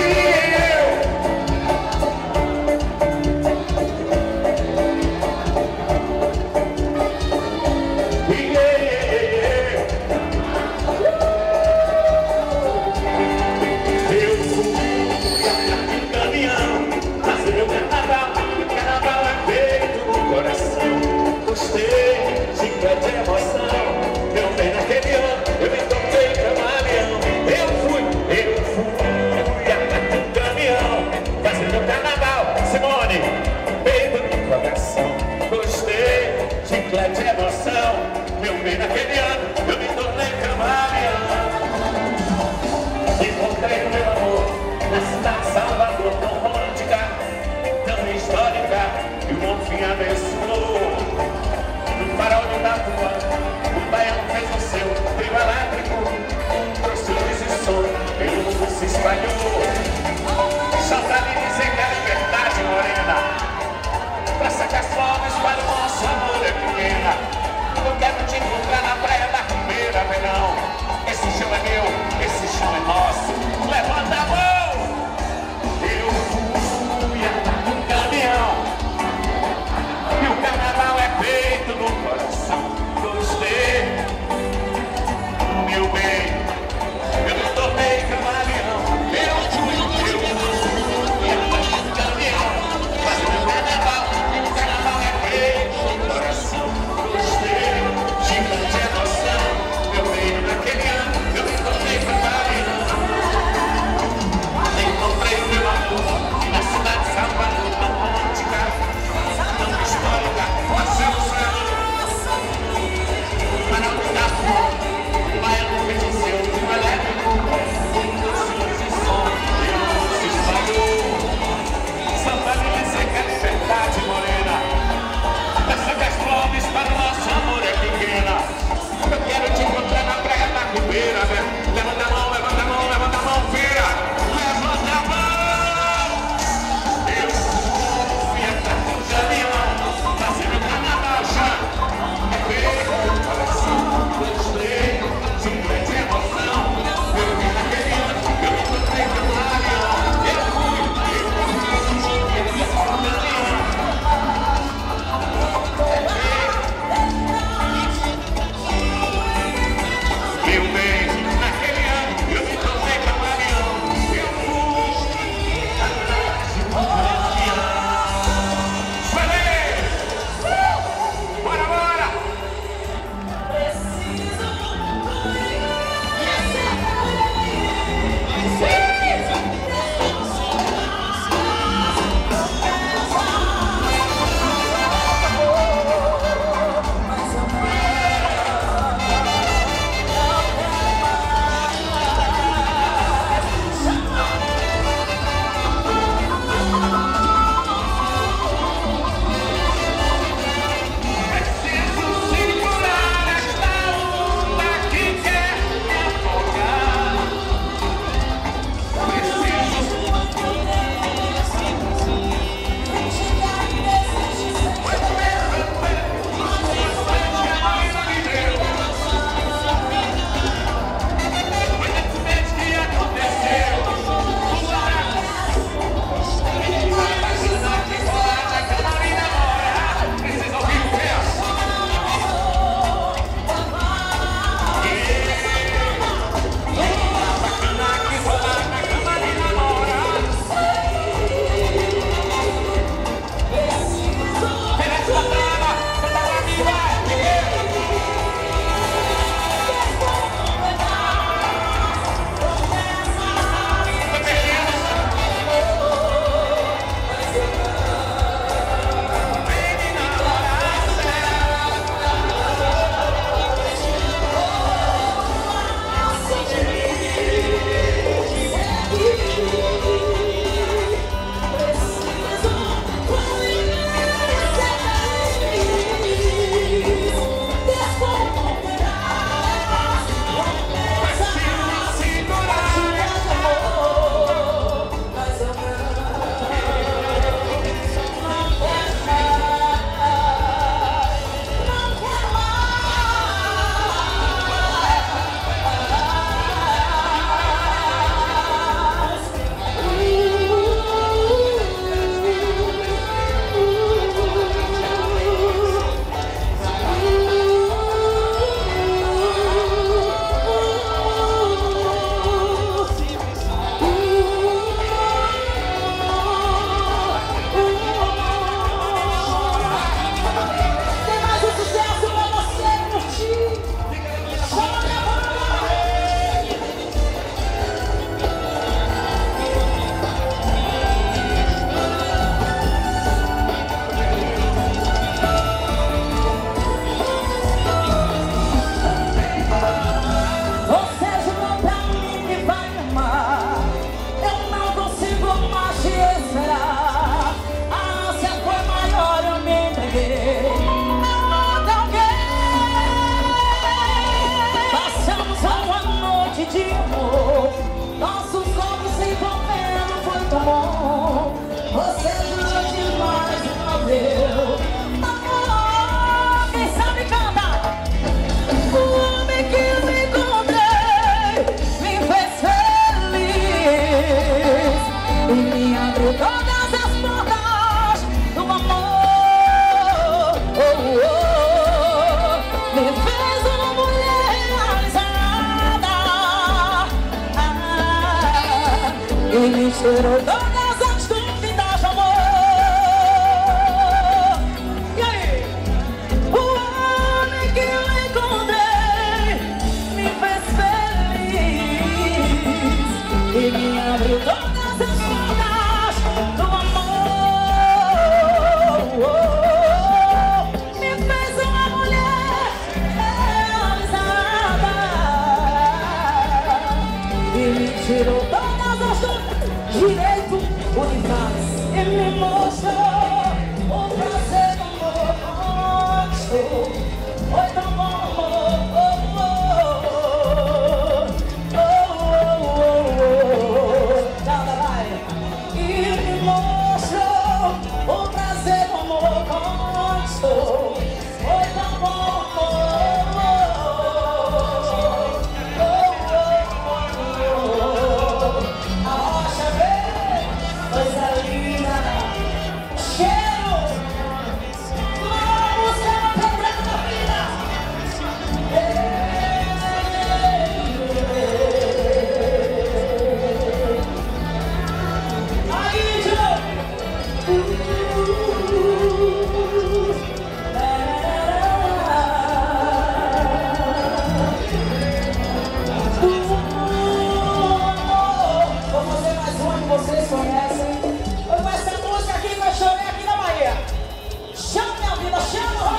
tirou todas as dúvidas de amor. E aí? O homem que eu encontrei me fez feliz e me abriu todas as portas do amor. Me fez uma mulher realizada e me tirou todas as dúvidas. Direito, unidade, e me mostrou o prazer do amor. Foi tão bom, nada vai. E me mostrou o prazer do amor. Foi tão bom. A rocha veio, coisa linda, cheiro. Vamos ser uma pedra da vida. Aí, Joe. Vou fazer mais uma que vocês conhecem. Vou com essa música aqui que eu chorei aqui na Bahia. Chama minha vida, chama.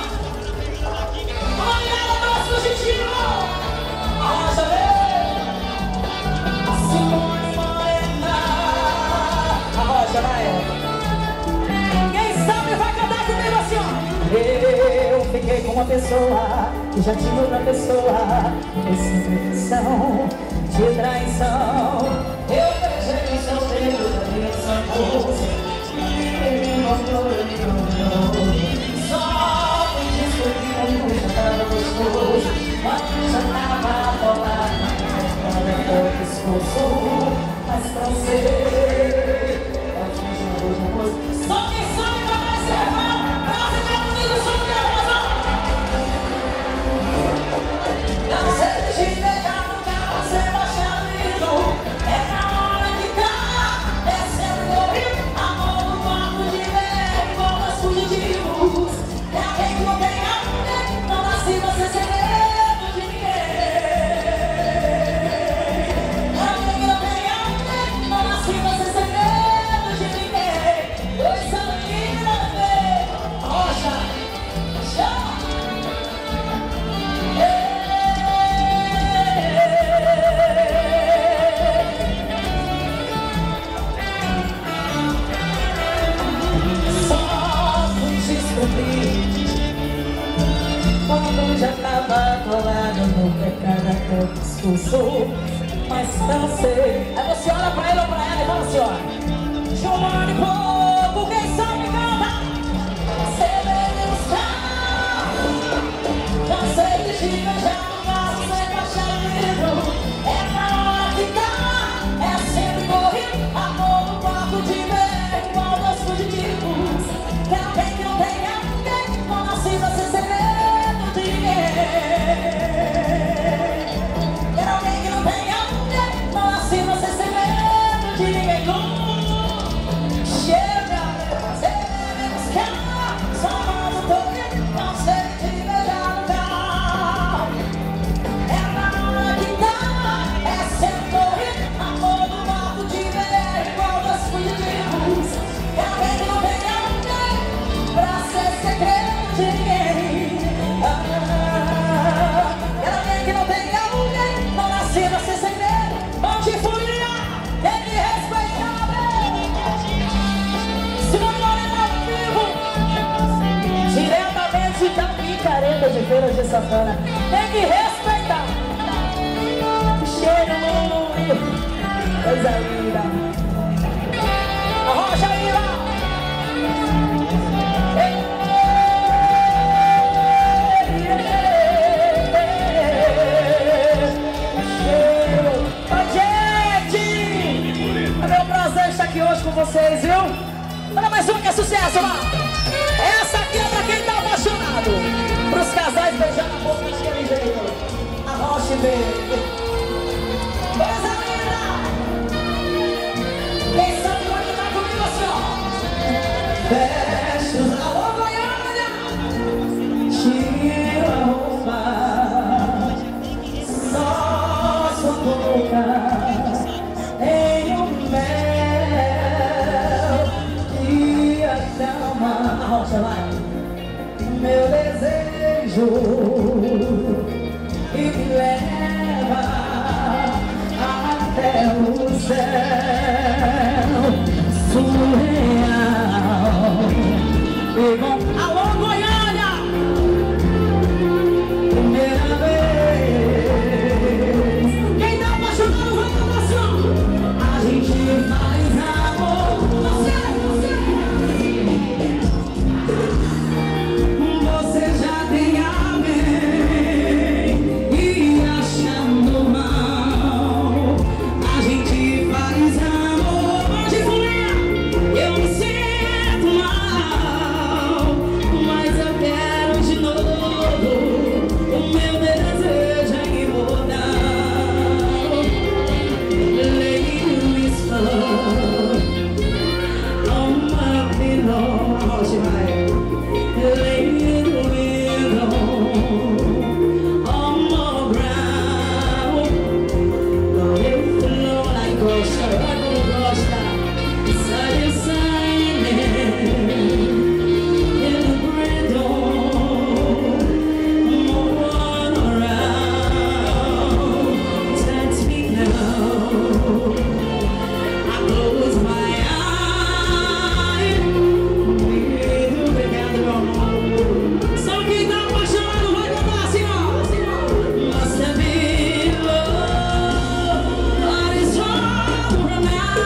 Olha, nosso fugitivo. Arrasa bem. Simone Morena. Arrocha, vai. Quem sabe vai cantar comigo assim, ó. Eu fiquei com uma pessoa que já tinha outra pessoa. Essa intenção de traição. Eu beijei o seu dedo da direção. E me mostrou, só me descobriu que já tava gostoso. Mas já tava rolando. Quando eu tô discurso, mas pra ser só quem sabe vai ser irmão. Pra ficar comigo, só que eu razão. Não sei te beijar no carro, você baixa lindo. É na hora de cá, descendo no rio. Amor no quarto de ver, igual nós fugitivos. É alguém que não tem amor, não nasci você segredo de ninguém. É alguém que não tem amor, não nasci você segredo de ninguém. Coisa linda, rocha, chama. Só fui descobrir quando já tava colado no pecado até o discurso. Mas não sei. Aí você olha pra ele ou pra ela e fala assim, ó. Chorando de pouco, quem sabe canta. Você vem me buscar. Cansei de te beijar no braço sem baixar livro. É na hora de ficar, é sempre corrido. Amor no quarto de ver, igual nós fugitivos. Que alguém que não tem alguém, não nasci pra ser segredo de ninguém. Quero alguém que não tem alguém, não nasci pra ser segredo de ninguém. Chega, você me buscar, só mais um pouquinho, não sei te beijar no carro. É na hora que dá, é sempre correr, amor no quarto de ver, igual nós fugitivos. Quero alguém que não tem alguém, pra ser segredo de ninguém. Quero alguém que não tem alguém, não nasci pra ser segredo. Onde furia, tem que respeitar, Simone Morena ao vivo, diretamente da picareta de Feira de Santana. Tem que respeitar. Cheiro muito, coisa linda. Arrocha aí, lá. Cheiro. Oi, gente. É meu prazer estar aqui hoje com vocês, viu? Olha mais uma que é sucesso, lá. Essa aqui é pra quem tá apaixonado. Pros casais beijando a boca daquele jeito. Arrocha, baby. Coisa linda. Quem Festas, alô Goiânia, tira a roupa, só sua boca em um mel que acalma a rocha vai, meu desejo e me leva até o céu surreal. Alô Goiânia, primeira vez. Quem tá apaixonado vai cantar assim. A gente faz amor. Você já tem amém e achando mal. A gente faz amor. Hoje eu me sinto mal, mas eu quero de novo. O meu desejo é imortal. Lady Whisper, oh my beloved, Lady Widow, oh my brown. Não eu não like gosta, não gosta. Sai in the breath, one around. Touch me now. I close my eyes. Obrigado, meu amor. Só quem tá apaixonado vai cantar assim, ó. Must have been love, but it's over now.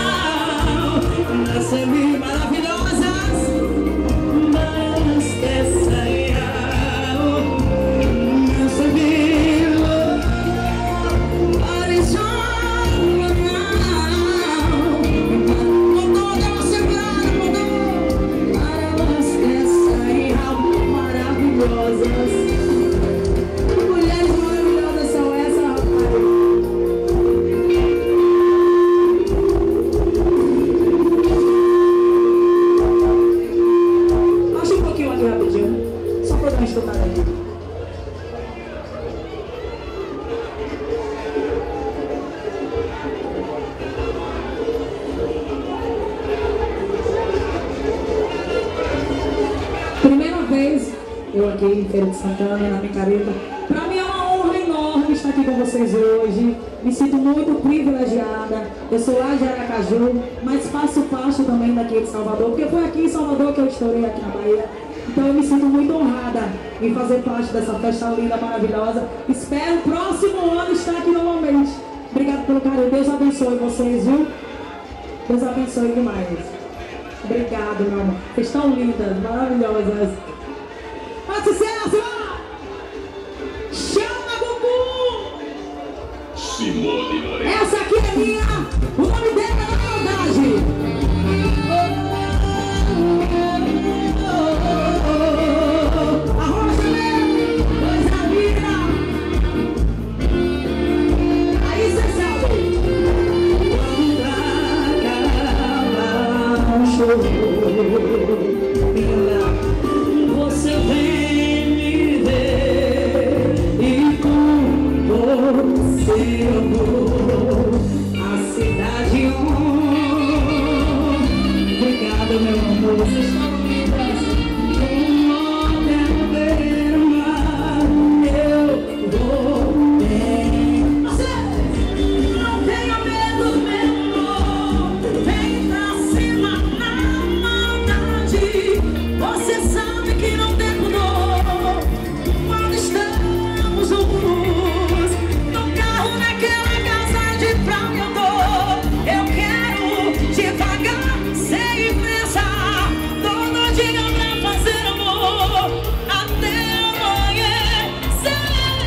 Must have been maravilhosas, mas essa é a must have been love, but it's over now. Mudou, deu uma segurada, mudou. Mas essa é a maravilhosas. Mulheres maravilhosas são essas, rapaz. Baixa um pouquinho aqui rapidinho, só pra dar uma escutada aí. Primeira vez eu aqui em Feira de Santana, na Micareta. Pra mim é uma honra enorme estar aqui com vocês hoje. Me sinto muito privilegiada. Eu sou lá de Aracaju, mas faço parte também daqui de Salvador, porque foi aqui em Salvador que eu estourei aqui na Bahia. Então eu me sinto muito honrada em fazer parte dessa festa linda, maravilhosa. Espero o próximo ano estar aqui novamente. Obrigado pelo carinho. Deus abençoe vocês, viu? Deus abençoe demais. Obrigado, meu amor. Vocês estão lindas, maravilhosas. Faz sucesso! Chama, Gugu! Simone Moreira. Essa aqui é minha. O nome dela é na maldade. Arrocha mesmo, coisa linda. Aí cê sabe. Quando acaba o show, você vem me ver e com você eu vou a cidade obrigada, meu amor, vocês estão lindas. Eu vou bem. Não tenha medo, meu amor. Vem pra cima na maldade. Você sabe que não tem pudor quando estamos juntos. No carro, naquela casa de praia eu tô. Eu quero devagar, sem pressa. Todo dia pra fazer amor até amanhecer.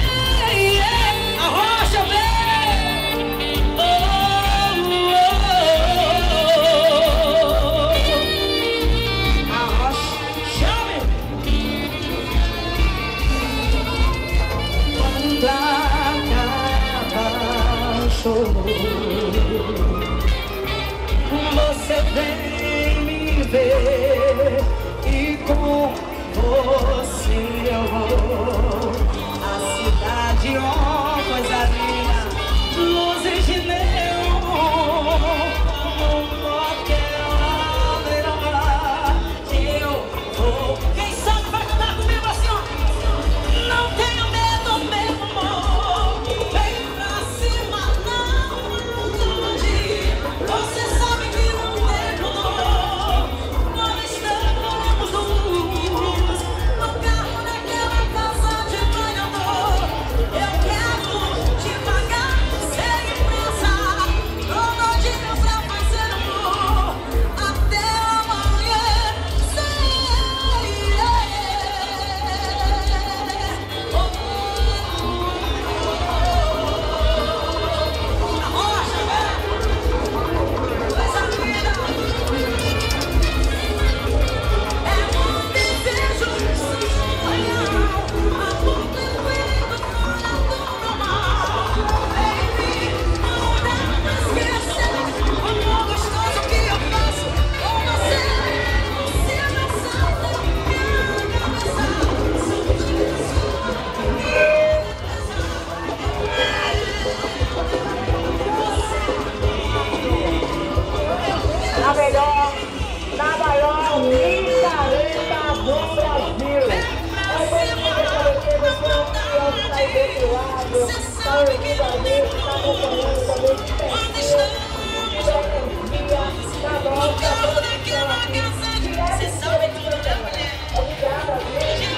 Arrocha bem. Arrocha, chame. Quando acaba o show, você vem me ver eu vou. A cidade, oh, coisa linda, luzes de neon, um hotel melhor. Eu vou. Quem sabe vai cantar comigo assim, ó. Não tenho medo, meu amor. Vem pra cima, não longe. Você sabe que não tem dor. Quando estamos juntos, no carro naquela casa de banhador. Eu quero devagar, sem pressa. Todo dia pra fazer amor. Até amanhã, na maior micareta do Brasil. Eu vou agradecer você, campeão, que está aí desse lado, está ouvindo a gente, está acompanhando também de pertinho, de energia, da nossa produção aqui, direto do programa. Obrigada, gente.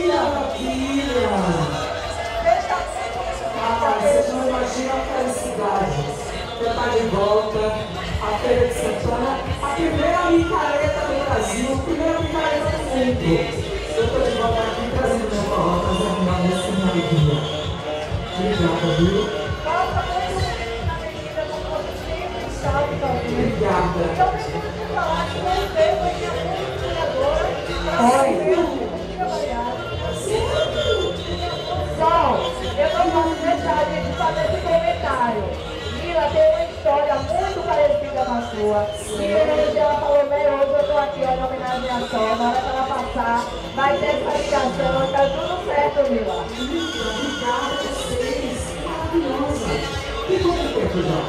maravilha! Vocês não imaginam a felicidade. Você está de volta, a Feira de Santana, a primeira micareta do Brasil, a primeira micareta do mundo. Eu estou de volta aqui trazendo meu forró, trazendo uma música e uma alegria. Obrigada, viu? Obrigada. Oi. Sol, eu não posso deixar de fazer esse comentário. Mila tem uma história muito parecida com a sua. E ela falou, bem, hoje eu estou aqui em homenagem a Sol, na hora que ela passar, vai ter essa ligação, tá tudo certo, Mila. Obrigada a vocês, maravilhosa. Que quanto tempo já?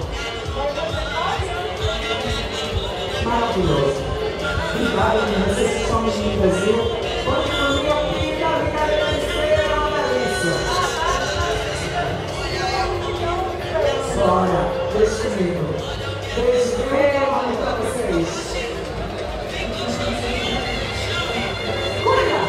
Maravilhoso. Obrigada, meninas, vocês são lindas, viu? Continue aqui, da brincadeira de Estrela, é uma delícia. Bora, deixa comigo. Beijo, meu amor pra vocês. Cuida!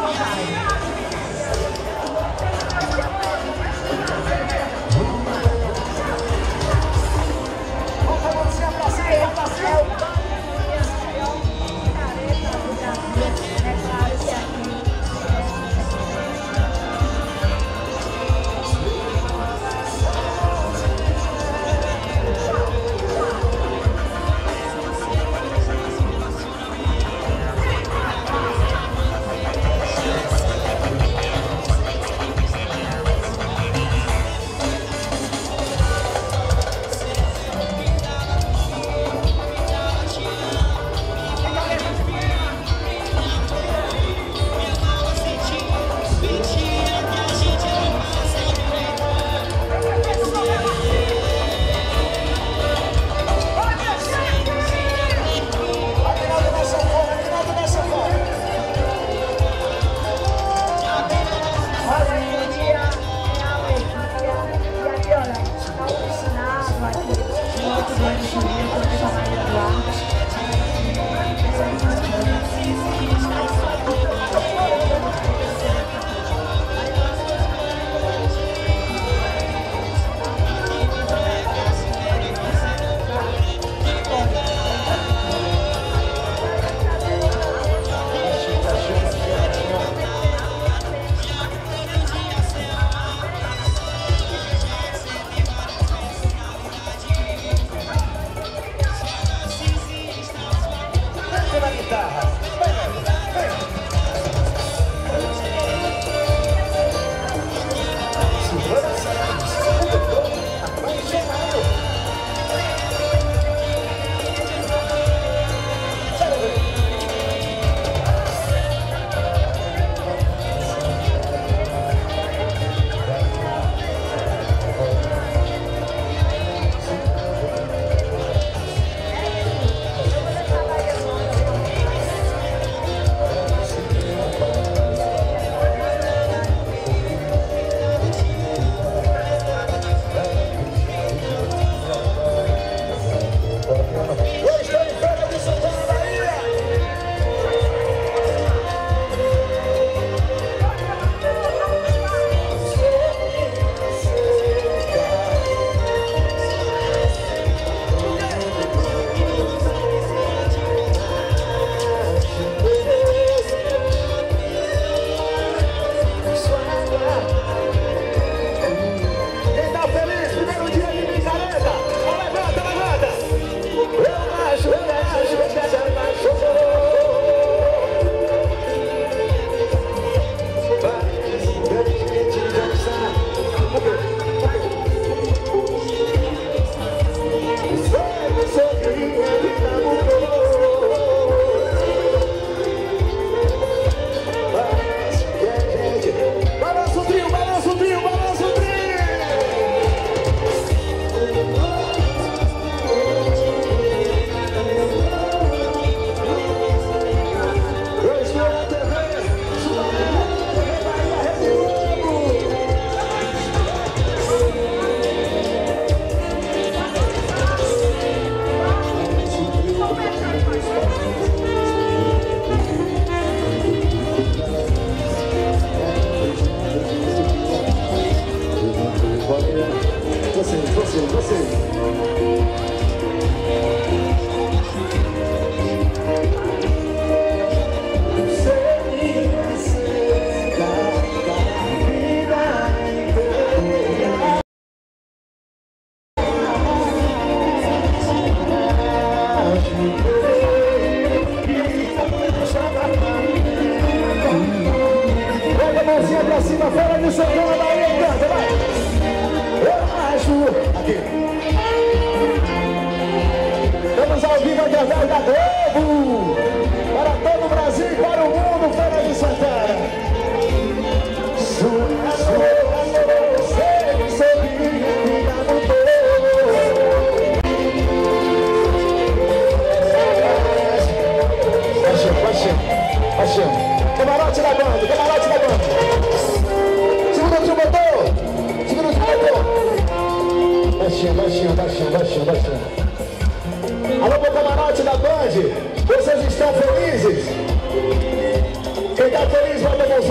Vocês estão felizes? Quem está feliz, bota a mãozinha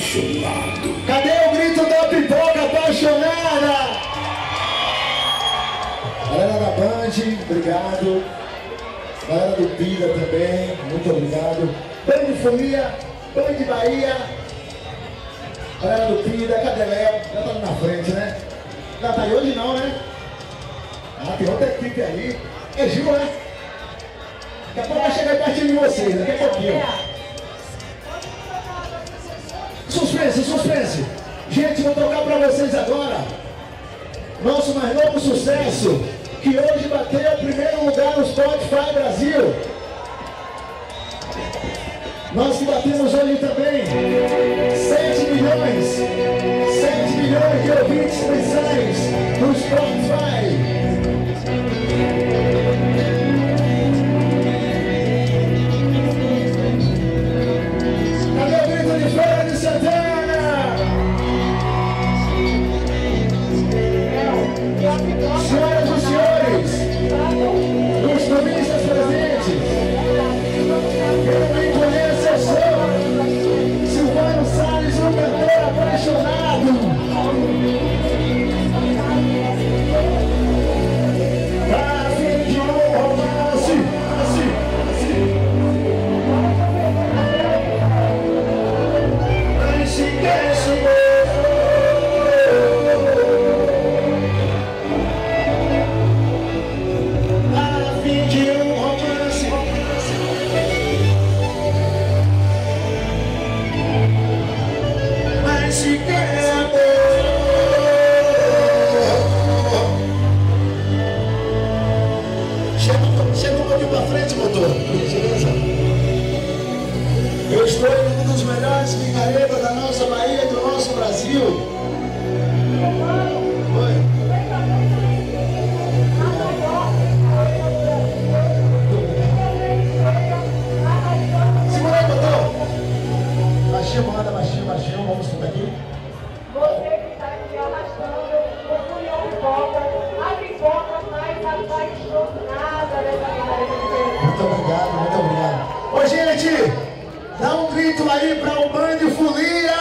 apaixonado. Cadê o grito da pipoca apaixonada? Galera da Band, obrigado. Galera do Pida também, muito obrigado. Band de Folia, Band de Bahia. Galera do Pida, cadê Léo? Já tá na frente, né? Já tá aí hoje não, né? Ah, tem outra equipe ali. É Gil, né? Daqui a pouco vai chegar pertinho de vocês, daqui a pouquinho. Suspense, suspense. Gente, vou tocar pra vocês agora nosso mais novo sucesso, que hoje bateu o primeiro lugar no Spotify Brasil. Nós que batemos hoje também 7 milhões de ouvintes mensais no Spotify. Cadê o grito de Feira de Santana? Senhoras e senhores, os comunistas presentes, quem me conhece eu sou Silvano Salles, um cantor apaixonado. A fim de um romance, mas se quer eu estou em um dos melhores picaretas da nossa Bahia e do nosso Brasil. Oi. Segura aí, doutor. Baixinho, manda, baixinho, vamos por aqui. Você que está aqui arrastando o Furião Pipoca, a pipoca mais apaixonada dessa picareta. Muito obrigado, muito obrigado. Ô, gente, dá um grito aí para o Band Folia!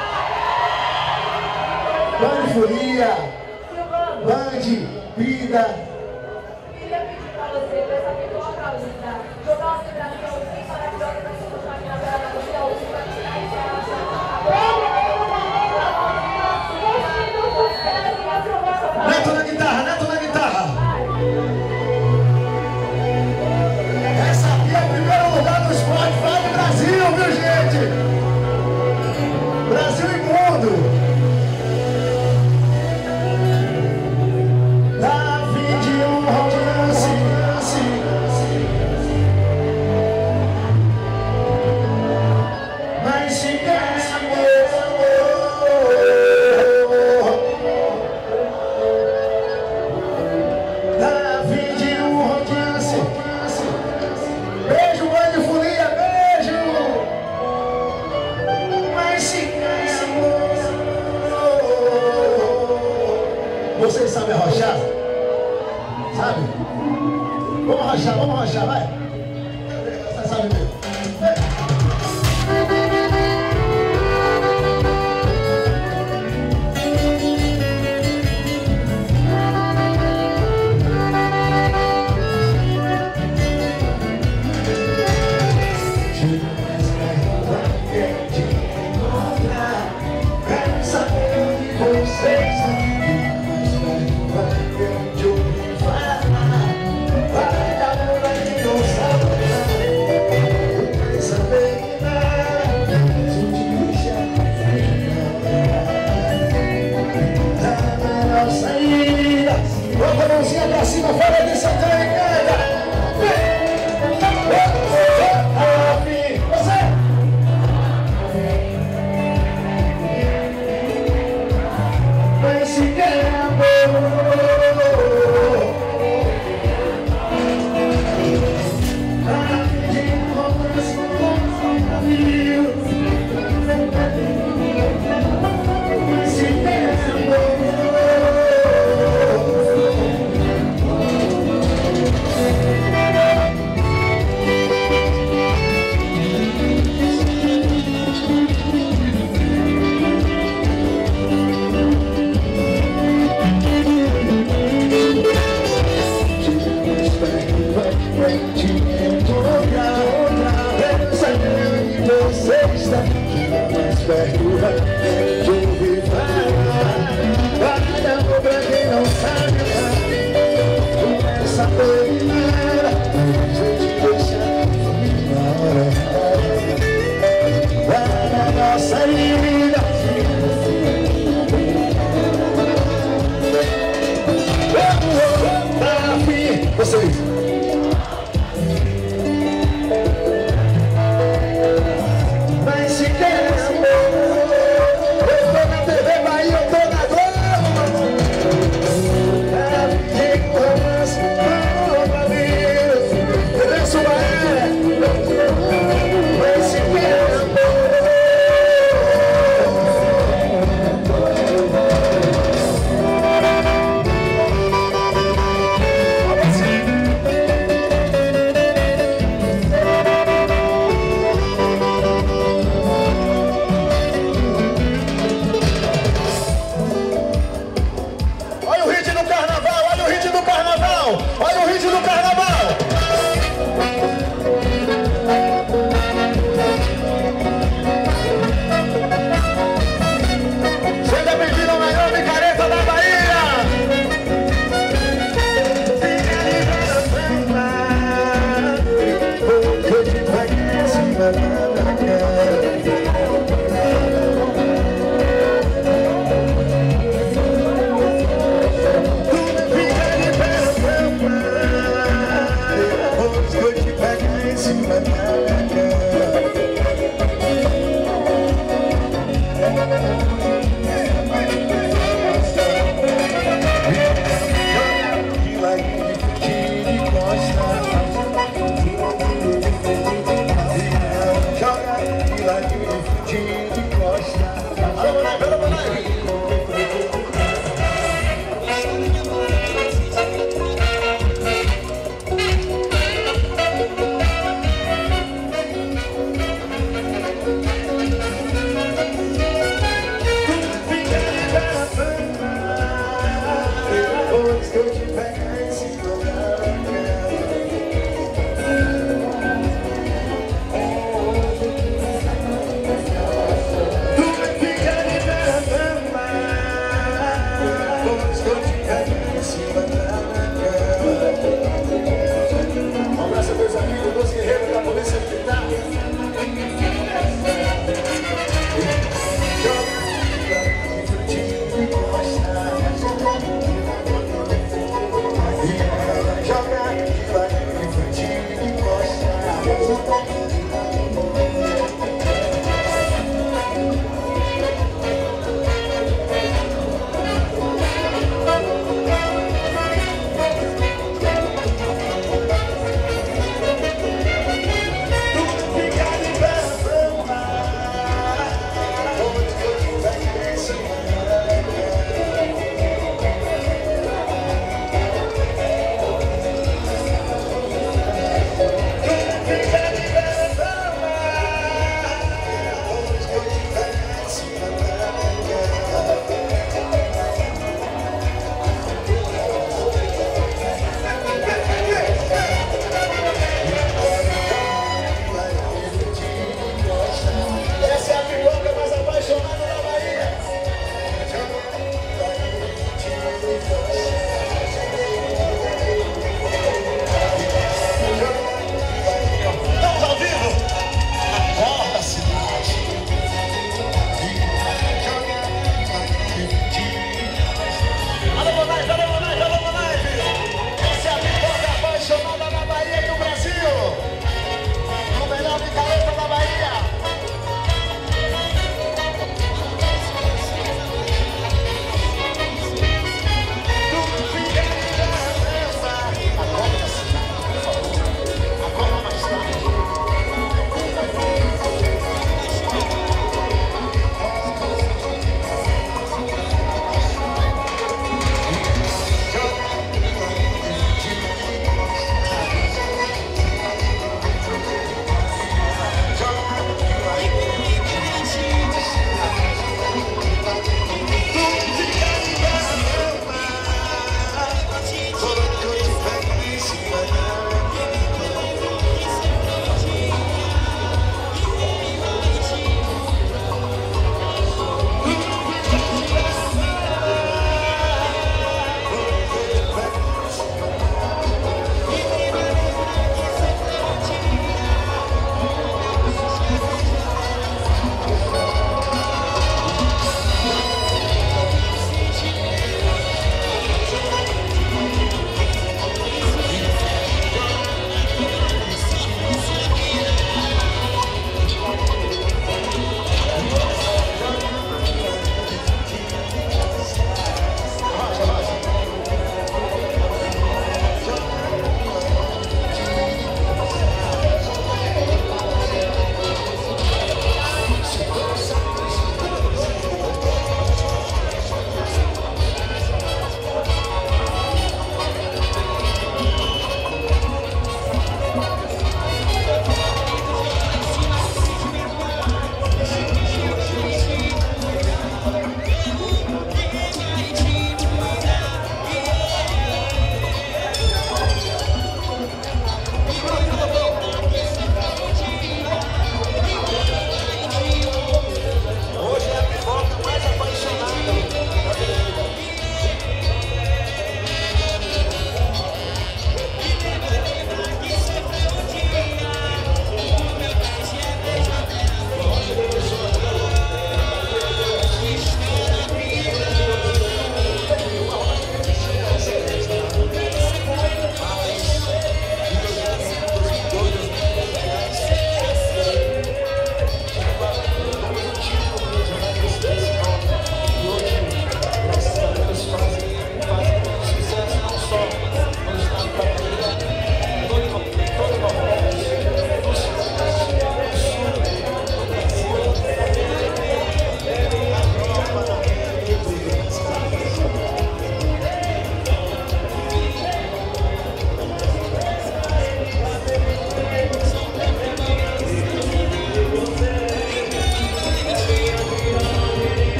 Band Folia! Band, Pida! Queria pedir para você, para essa pipoca linda, jogar uma vibração bem maravilhosa para você mostrar aqui na tela da Bahia, hoje para tirar esse Neto na guitarra, Neto na guitarra! Essa aqui é o primeiro lugar do Spotify Brasil, viu, gente? Brasil e mundo! Na fim de um romance, mas se quer na fim de um romance. Beijo, Band Folia, beijo! Mas se quer vocês sabem arrochar? Sabe? Vamos arrochar, vai! Você sabe mesmo. Bota a mãozinha pra cima, fora de Santana e canta! Você! Mas se quer amor,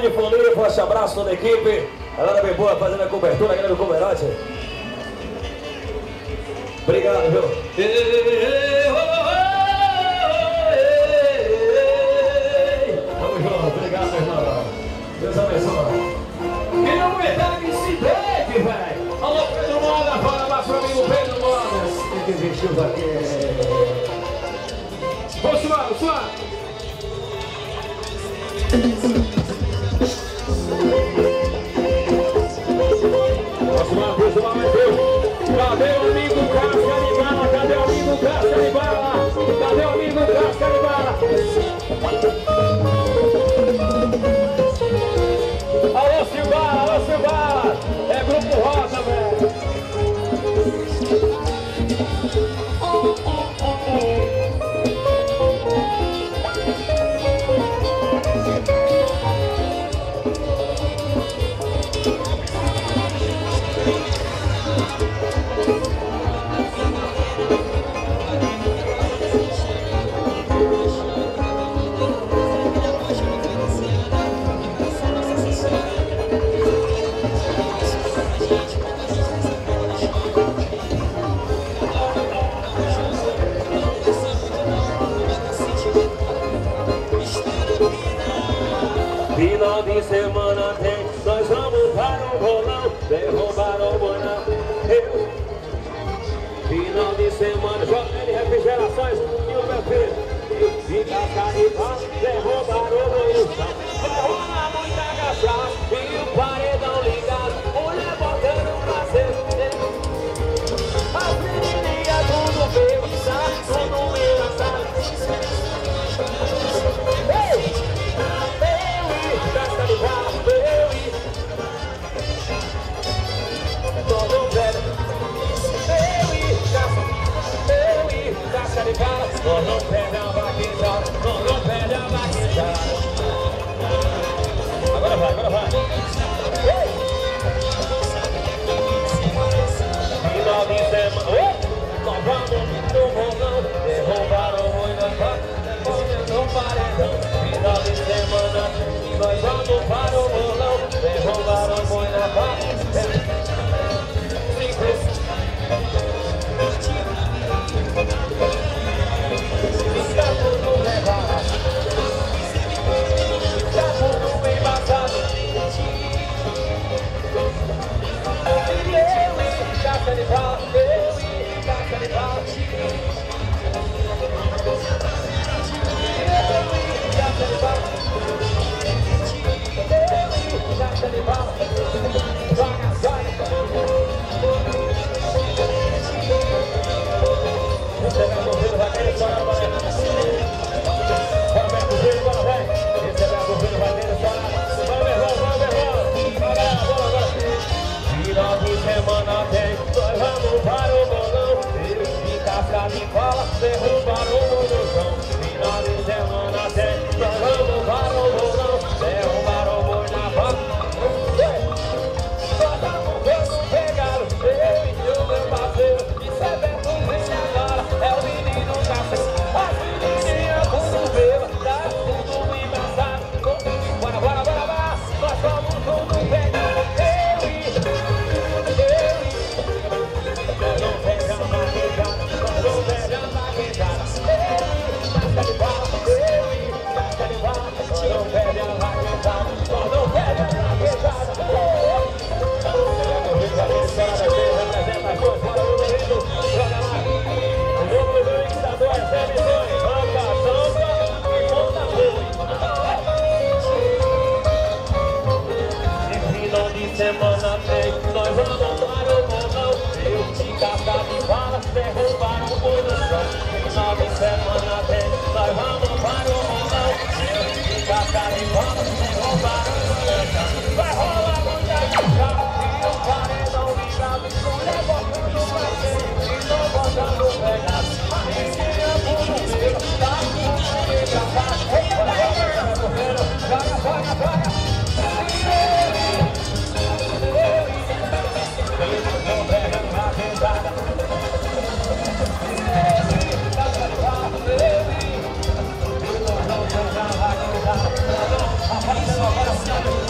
de família, forte abraço toda a equipe. Galera bem boa fazendo a cobertura, galera do Comerote. Obrigado, viu? Tamo junto, obrigado, irmão. Deus abençoe. Quem não aguentar que se deite, velho. Alô, Pedro Moda, fala mais pra mim, o Pedro Modas. Tem que vestir os aqui. Vamos suar, vamos suar. Vamos suar, meu Deus. Cadê o amigo Casca de Bala? Cadê o amigo Casca de Bala? Cadê o amigo Casca de Bala? Alô, Silvara, alô, Silvara. É Grupo Rosa, velho. Final de semana tem, nós vamos para o bolão, derrubar o bonão. Final de semana, JL Refrigerações e o meu filho. Fica caripá, derrubar o bolão. Vai rolar muita cachaça e o paredão ligado, mulher botando pra ser. As menininhas tudo feliz, tudo engraçado. Não perde a vaquejada, não perde a vaquejada. Agora vai, agora vai. Final de semana, nós vamos no bolão, derrubar o boi na vaca, no paredão. Final de semana, nós vamos para o bolão, derrubar o boi na vaca. Derrubar o bolão, final de semana tem, nós vamos para o bolão, derrubar o boi na vaca. Nós vamos ver no pegado, eu e o meu parceiro, isso é Beto, vem agora, é o menino café. As menininhas tudo beba, tá tudo engraçado. Bora, bora, bora, bora, nós vamos tudo pegado, eu e nós não pegamos a pegada, nós não pegamos a pegada. Semana tem, nós vamos para o bolão. Eu te cascar de bala, derrubar o boi no chão. Final de semana tem, nós vamos para o bolão. Eu te cascar de bala, derrubar o boi no chão. Vai rolar muita cachaça e o paredão ligado, mulher botando pra frente e não botando pegado. A vizinha tudo viva, tá tudo engraçado. Joga, joga, joga. Agora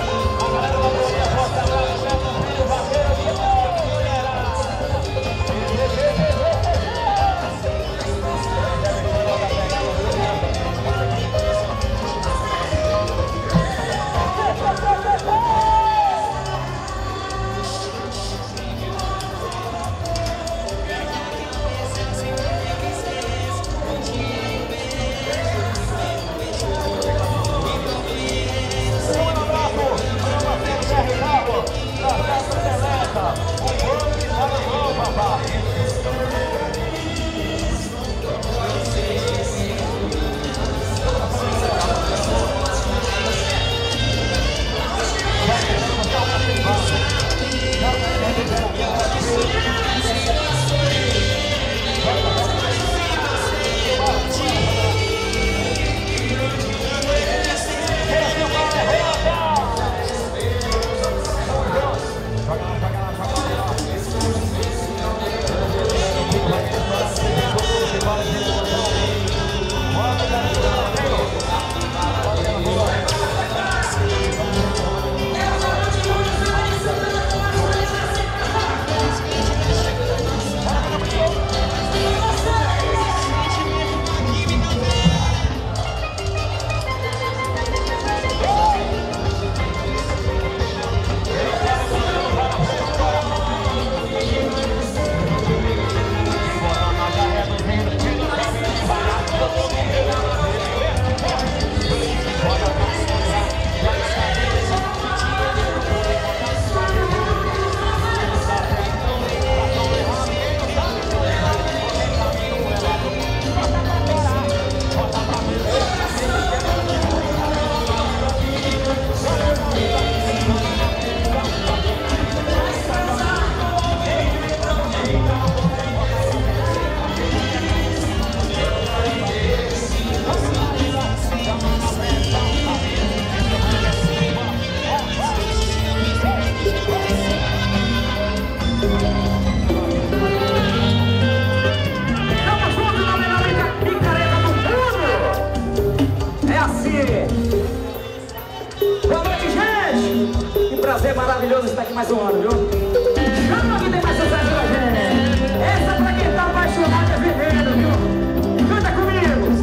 maravilhoso estar aqui mais um ano, viu? Calma que tem mais sucesso pra gente. Essa é pra quem tá apaixonado é veneno, viu? Canta comigo.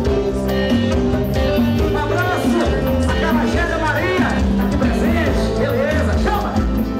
Um abraço a Cabajada Maria, aqui presente, beleza, chama!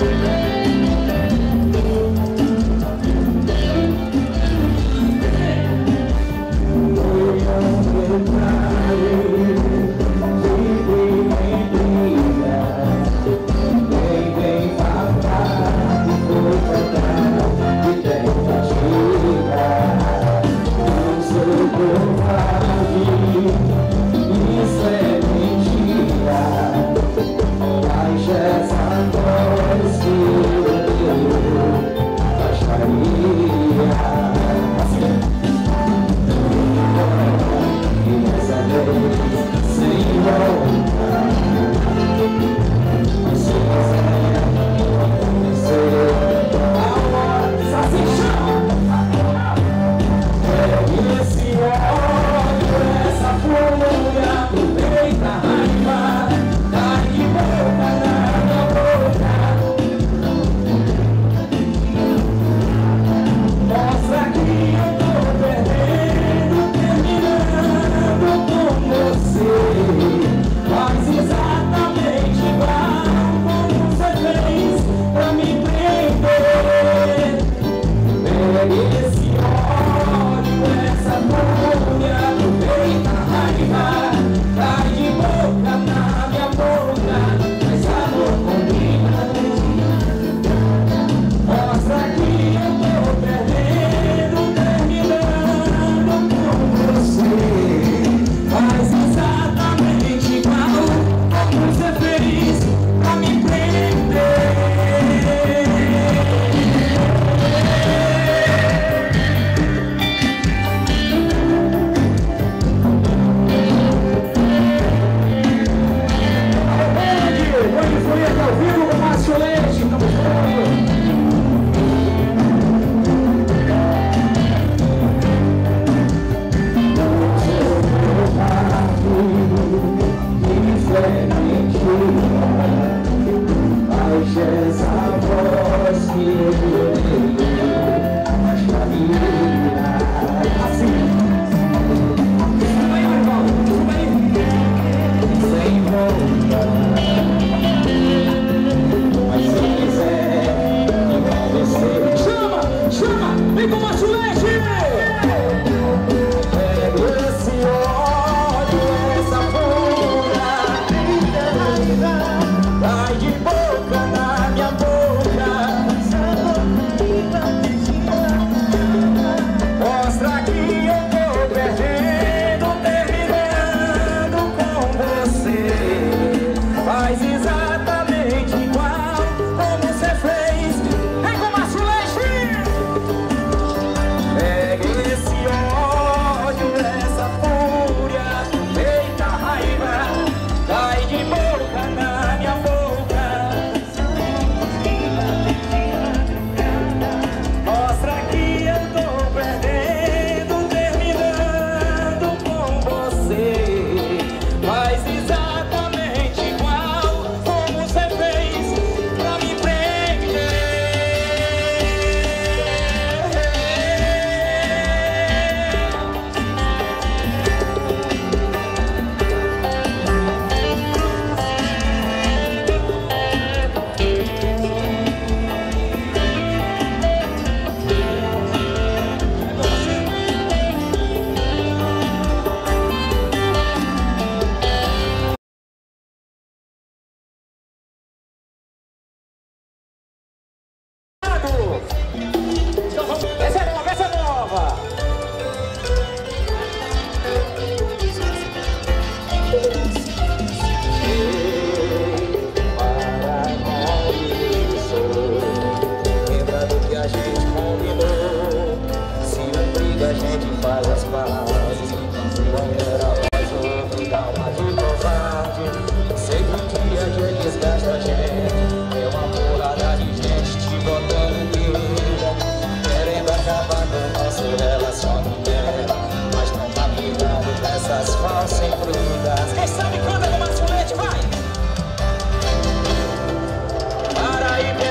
sem frutas. Quem sabe canta com Marcio Leite, vai! Para aí,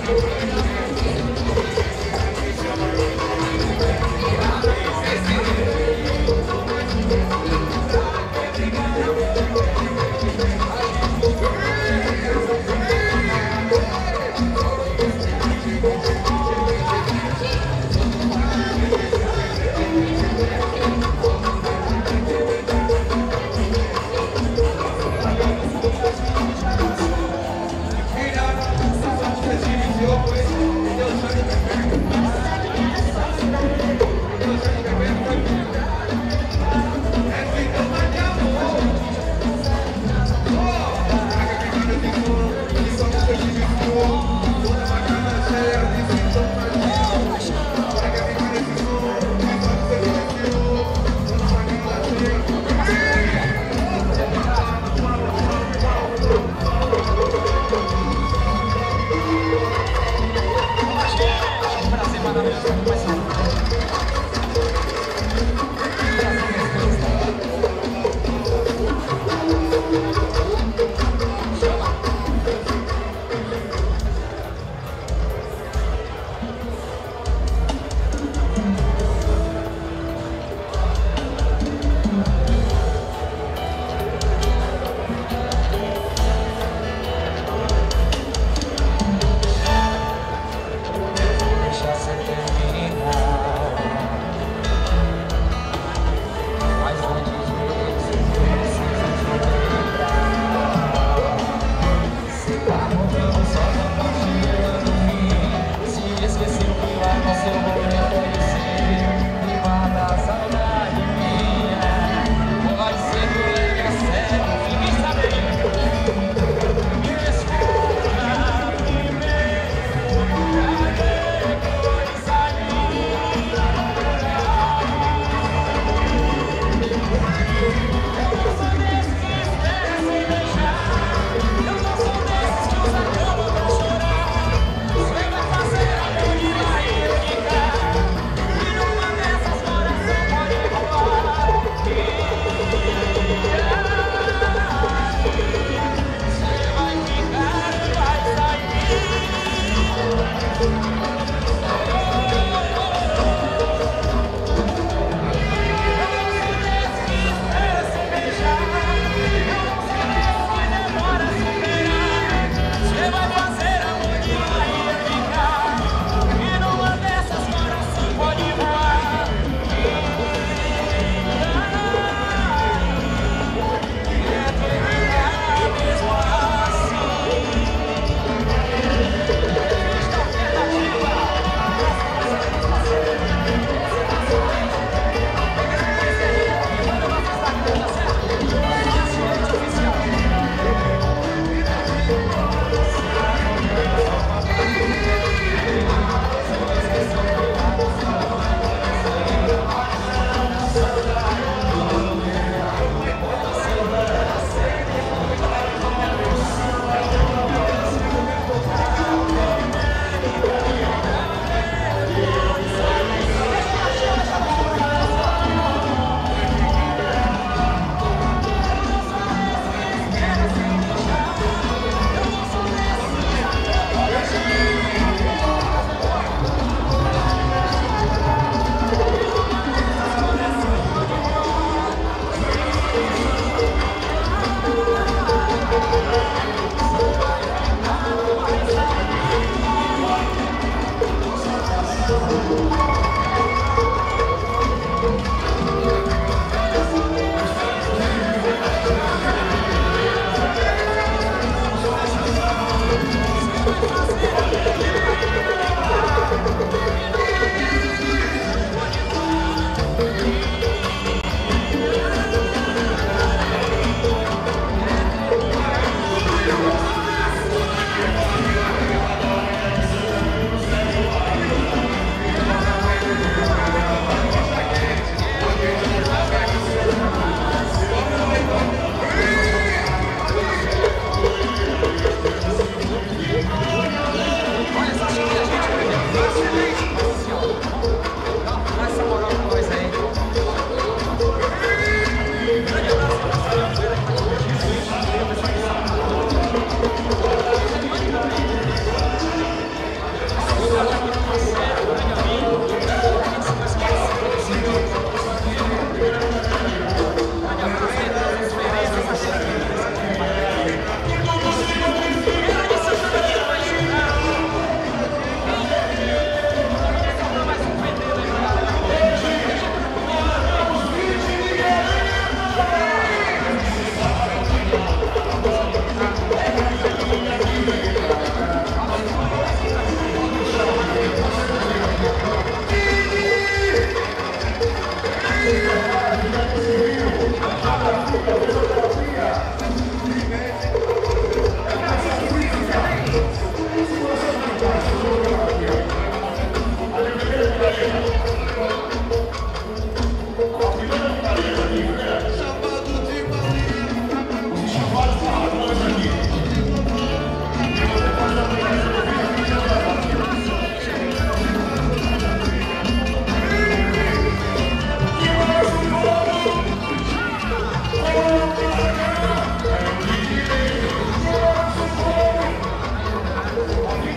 Mira, essa parte que a gente iniciou foi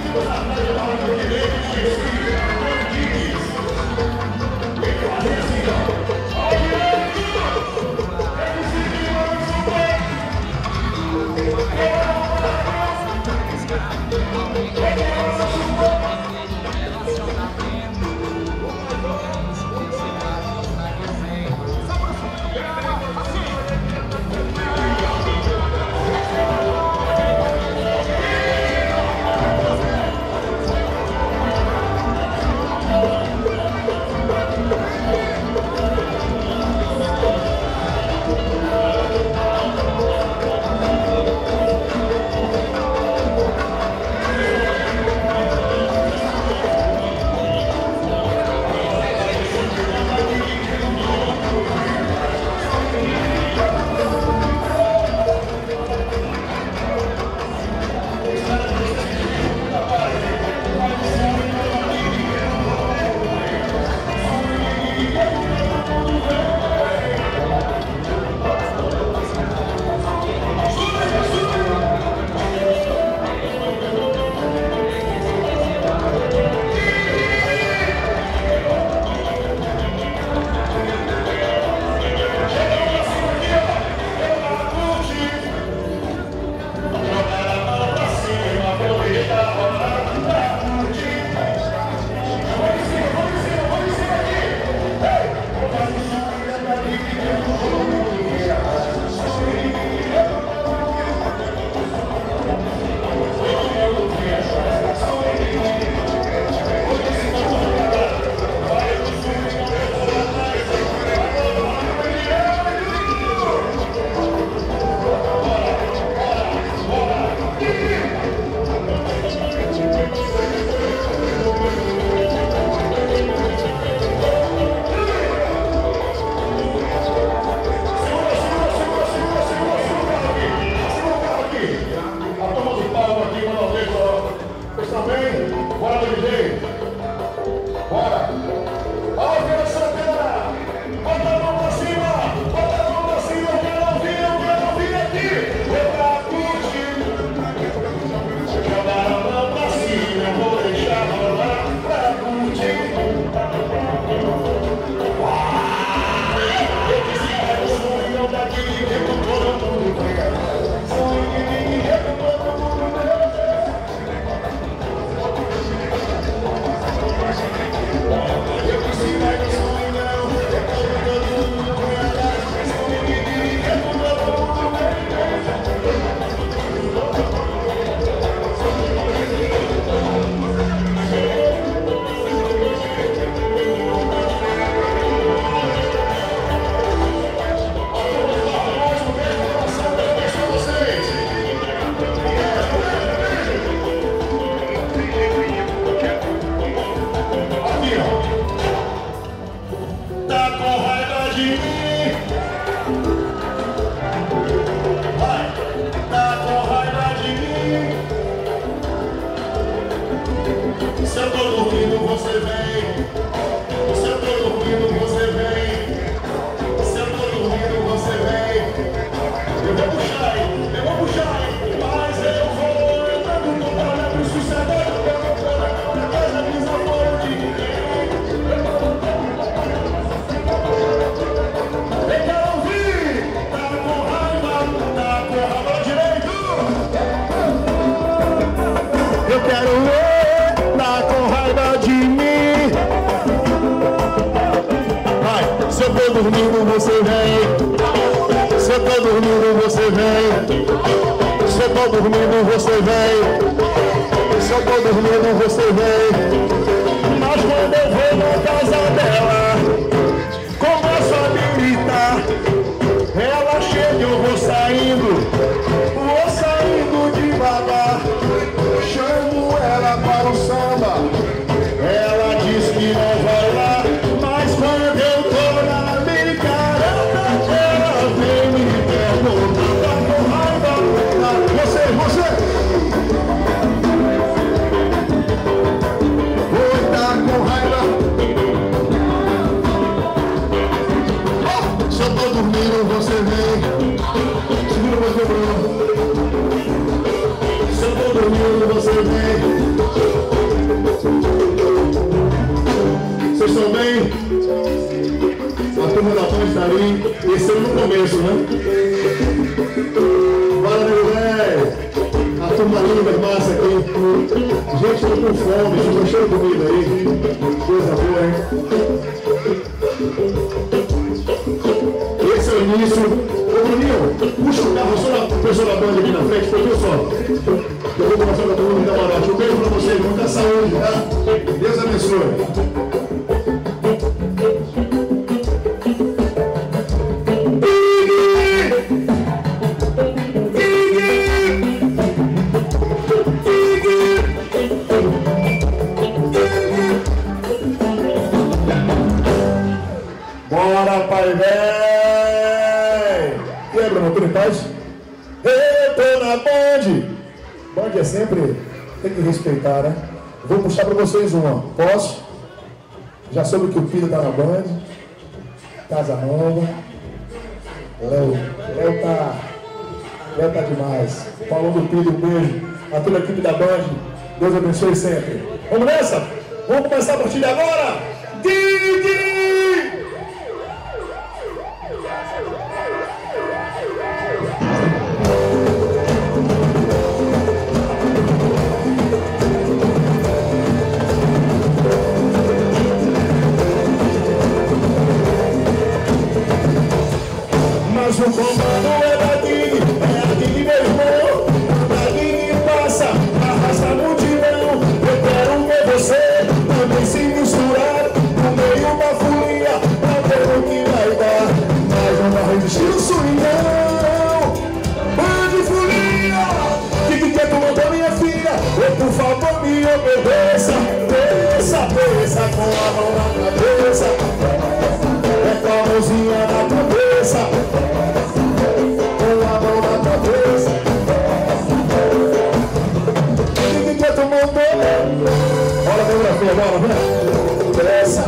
dormindo, você vem. Se eu tô dormindo, você vem. Se eu tô dormindo, você vem. Se eu tô dormindo, você vem. Mas quando eu vou na casa dela, começo a gritar. Ela chega, eu vou saindo devagar. Chamo ela para o samba. Ela diz que não vai lá, mas quando eu tô na minha caramba, ela vem me perguntar. Tá com raiva? Você. Esse é no começo, né? Bora, meu velho. A turma linda, massa aqui. Gente, tô com fome, tô cheio de comida aí. Coisa boa, hein? Esse é o início. Ô, Bruninho, puxa o carro só na pessoa da banda aqui na frente, viu só? Eu vou começar com todo mundo da camarote. Um beijo pra vocês, muita saúde, tá? Deus abençoe. Bora, pai velho! E aí, Bruno, tudo em paz? Eu tô na Band! Band é sempre, tem que respeitar, né? Vou puxar pra vocês uma, posso? Já soube que o filho tá na Band, Casa Nova. Léo tá demais. Paulo do Filho, um beijo. A toda a equipe da Band, Deus abençoe sempre. Vamos nessa? Vamos começar a partir de agora? Didi! Mas o comando é da Didi, meu irmão. A Didi passa, arrasta a multidão. Eu quero ver você também se misturar no meio da folia, pra ver o que vai dar. Mas não vai resistir o swingão. Band folia, que quer tu mandou minha filha? Ou por favor me obedeça. Desça com a mão na cabeça. É com a mãozinha na cabeça. Com a mão na cabeça. Que tu mandou? Olha a coreografia agora, vem. Desça.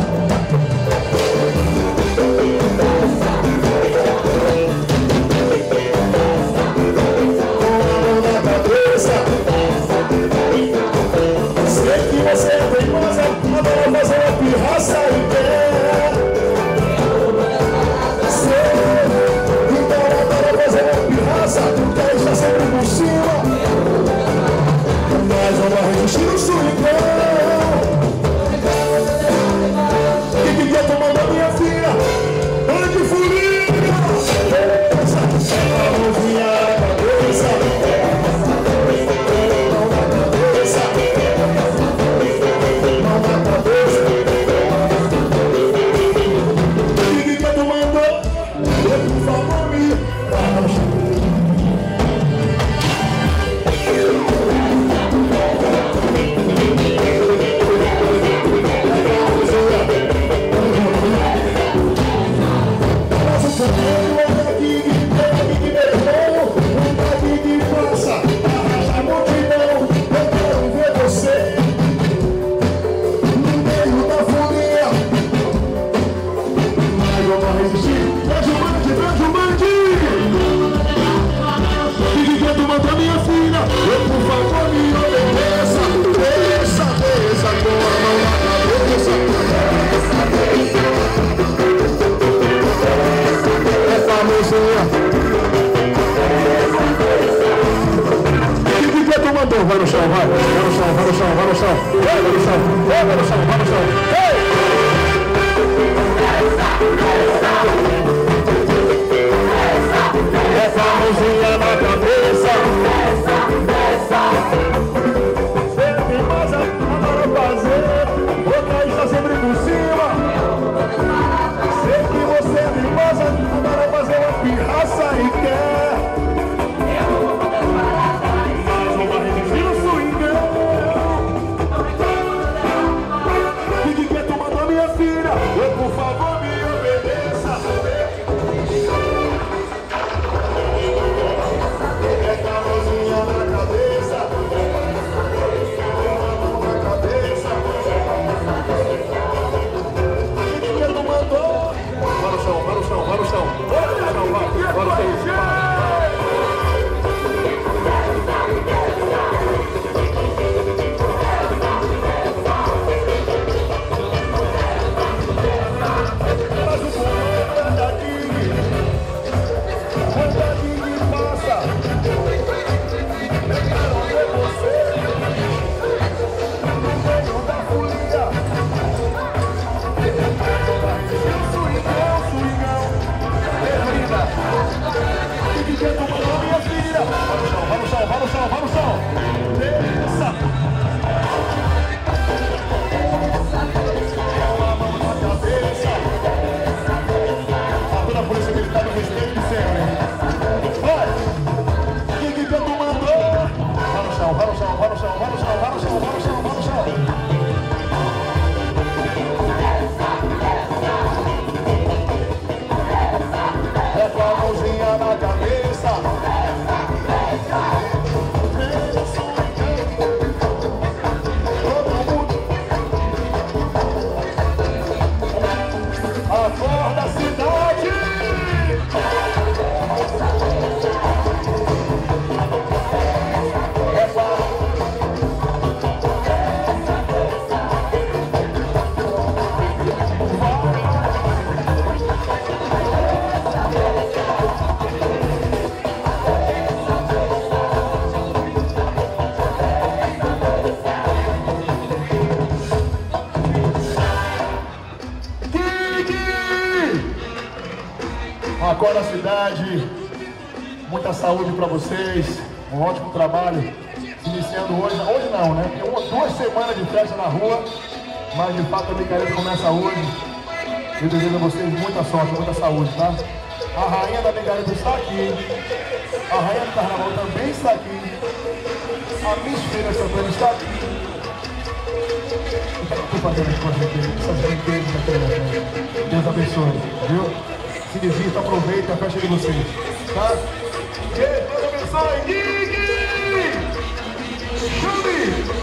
Com a mão na cabeça. Sei que você é teimosa, adora fazer uma pirraça e quer. Sei, então adora fazer uma pirraça, quer estar sempre por cima. Mas não vai resistir o swingão. Que dia tu mandou minha filha? Ande folia. Essa mãozinha na cabeça. Mão na cabeça. Mão na cabeça. Que dia tu mandou? Por favor, me vai no chão, vai no chão, vai no chão, vai no chão, vai no chão, vai no chão, vai no chão, ei! Essa mãozinha na cabeça. Sempre mais adora fazer, outra está sempre por cima. Sei que você é mimosa, adora fazer uma pirraça e quer. Por favor, me obedeça. pessoal da cidade, muita saúde para vocês, um ótimo trabalho. Iniciando hoje não, né? Tem 2 semanas de festa na rua, mas de fato a micareta começa hoje. Eu desejo a vocês muita sorte, muita saúde, tá? A rainha da micareta está aqui, a rainha do carnaval também está aqui, a Miss Feira Santana está aqui. O que eu estou fazendo aqui com a gente? Essas brinquedos aqui, Deus abençoe, viu? Se divirta, aproveita a festa de vocês, tá? E Deus abençoe, Gui! Chame!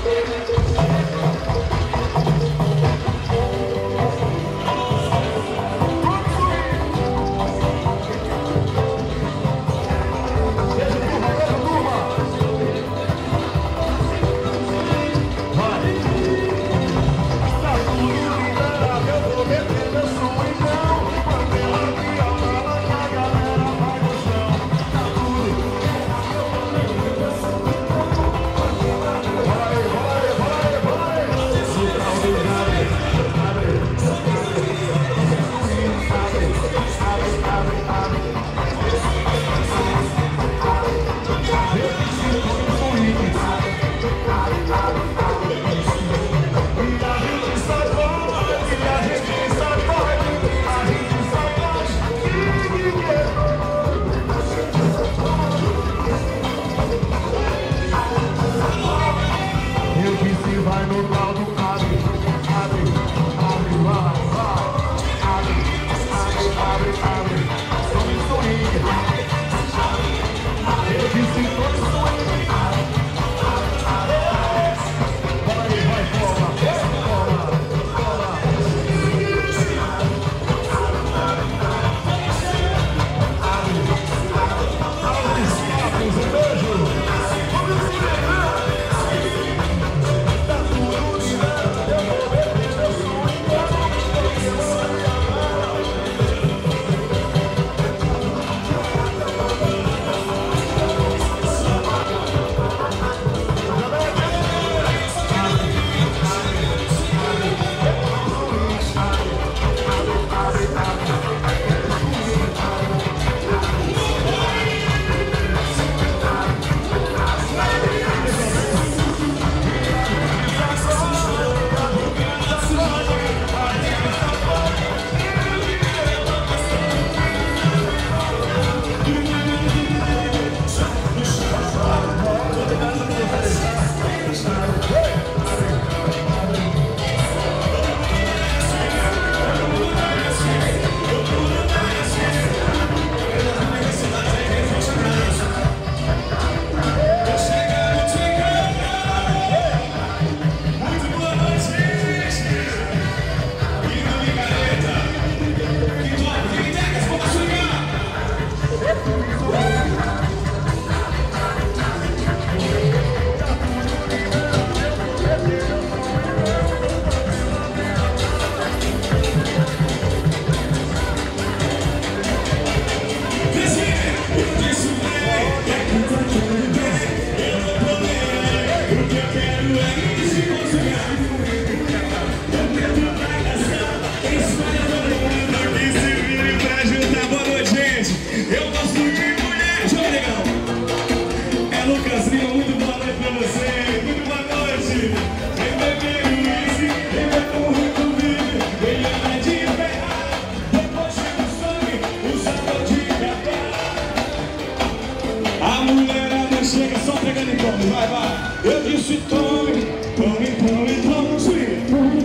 Eu disse tome, tome, tome, tome, swing.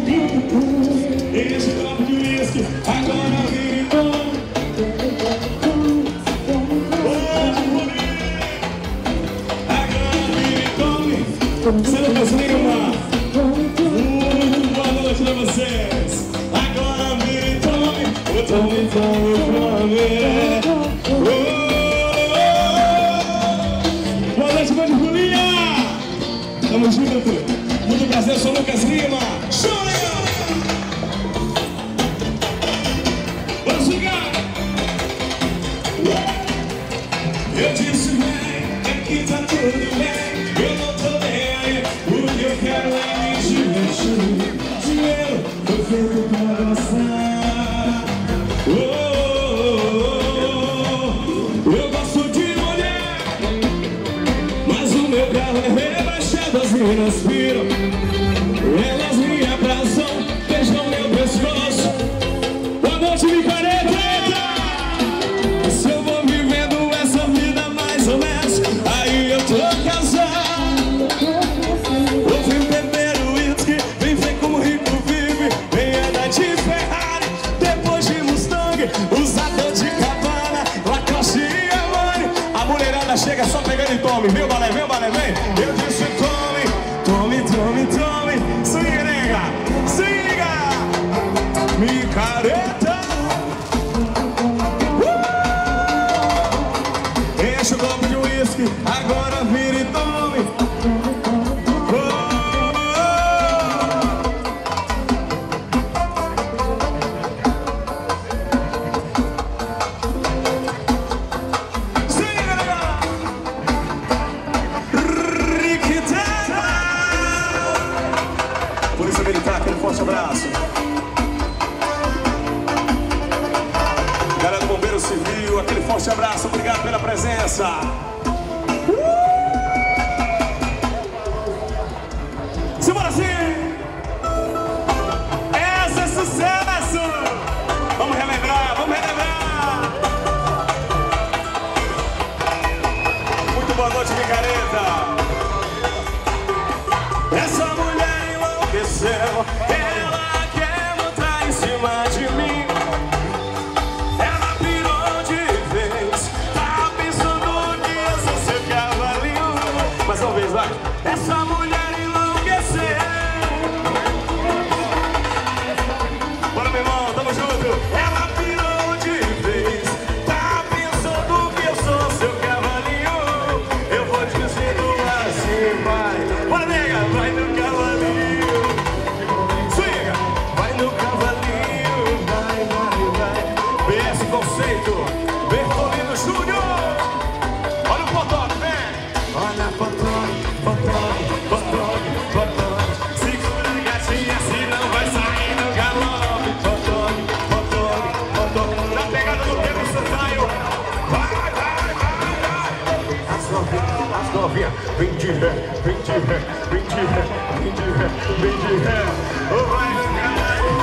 Esse copo de uísque, agora vira e tome. Agora vira e tome. Você não consegue uma? Boa noite pra vocês. Agora vira e tome. Tome, tome, tome. Boa noite, Bande Folia. Tamo junto. Muito prazer, eu sou Lucas Lima. Show legal! Vamos jogar! Eu disse bem, aqui tá tudo bem. Eu não tô nem aí, o que eu quero é me divertir. Dinheiro, tô feito pra gostar. me inspiram, elas me abraçam, beijam meu pescoço. Boa noite, micareta. Se eu vou vivendo essa vida mais ou menos, aí eu tô casado. Vou vir beber o uísque, vem ver como rico vive. Vem andar de Ferrari, depois de Mustang, usador de Cabana, Lacoste e Armani. A mulherada chega só pegando e tome. Vem o balé, vem. Eu disse tome, swinga, nega, swinga, micareta. Enche o copo de uísque, agora vira e tome. Polícia Militar, aquele forte abraço. Galera do Bombeiro Civil, aquele forte abraço, obrigado pela presença. Simbora assim! Esse é sucesso! Vamos relembrar! Muito boa noite, micareta! Essa mulher enlouqueceu, ela quer montar em cima de mim. Ela pirou de vez, tá pensando que eu sou seu cavalinho. Mais uma vez, vai. Essa mulher enlouqueceu. Bora, meu irmão, tamo junto. Ela pirou de vez, tá pensando que eu sou seu cavalinho. Eu vou dizendo assim, vai. Bora, nega, vai no cavalinho. Swinga, vai no cavalinho, vai. BS Conceito, Bertolino Júnior. Olha o Potoque, vem. Olha Potoque. Segura a gatinha, senão vai sair no galope. Potoque. Na pegada do tempo, Santaio. Vai. As novinhas, vem de ré. Oh, vai no cavalinho.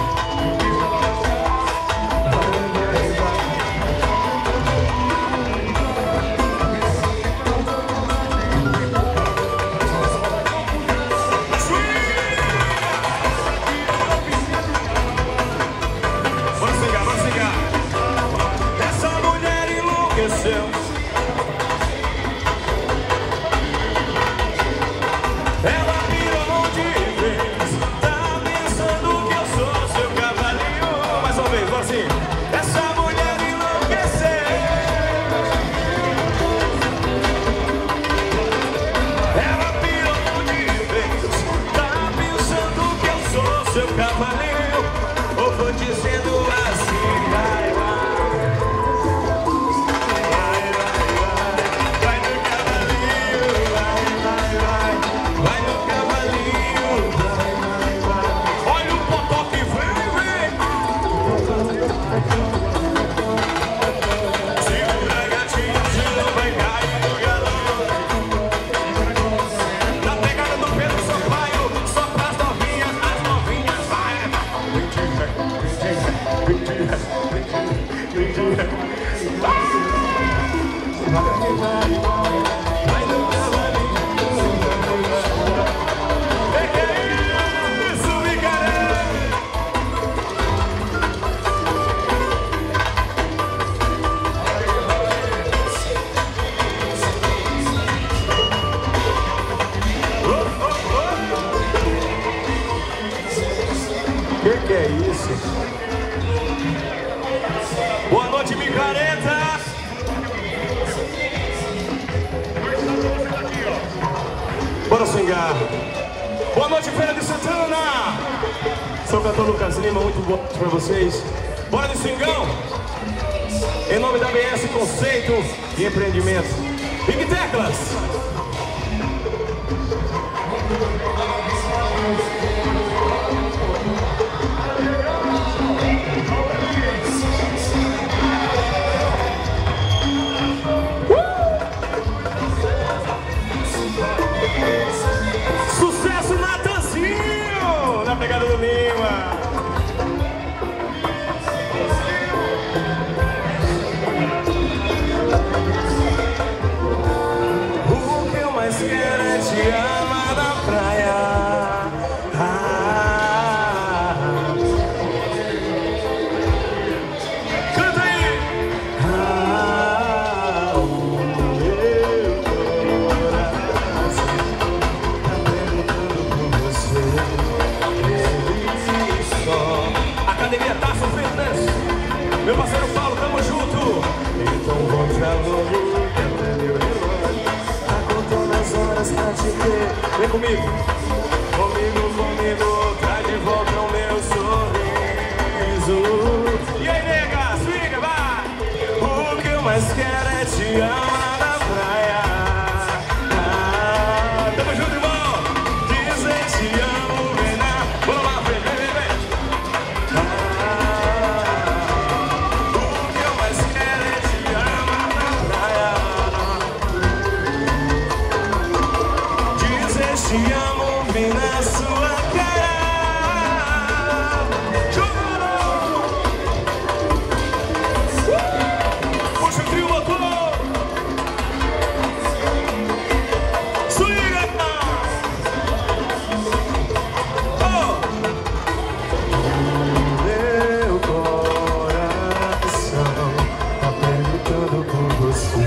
Vamos ligar. Essa mulher enlouqueceu. Ela virou de vez, tá pensando que eu sou seu cavalinho. Mais uma vez, vamos assim. Essa mulher enlouqueceu. Ela virou de vez, tá pensando que eu sou seu cavalinho. Ou vou dizendo assim, vai no cavalinho, vai no cavalinho, olha o Potoque, vem. Segura a gatinha, senão vai cair no galope. Na pegada do Pedro Sampaio, só pras novinhas, as novinhas, vai. Vai no cavalinho. Que é isso, micareta? Que é isso? Boa noite, micareta. Bora swingar. Boa noite, Feira de Santana. Sou o cantor Lucas Lima, muito boa noite pra vocês. Bora de swingão. Em nome da BS Conceito e Empreendimento. Big Teclas. Sucesso! mais quero é te amar na praia. Tamo junto, irmão. Dizer te amo, vem na. Vamos lá, vem. O que eu mais quero é te amar na praia. Dizer te amo, vem na sua cara. Puxa o trio, motor. Swinga. Meu coração tá perguntando por você.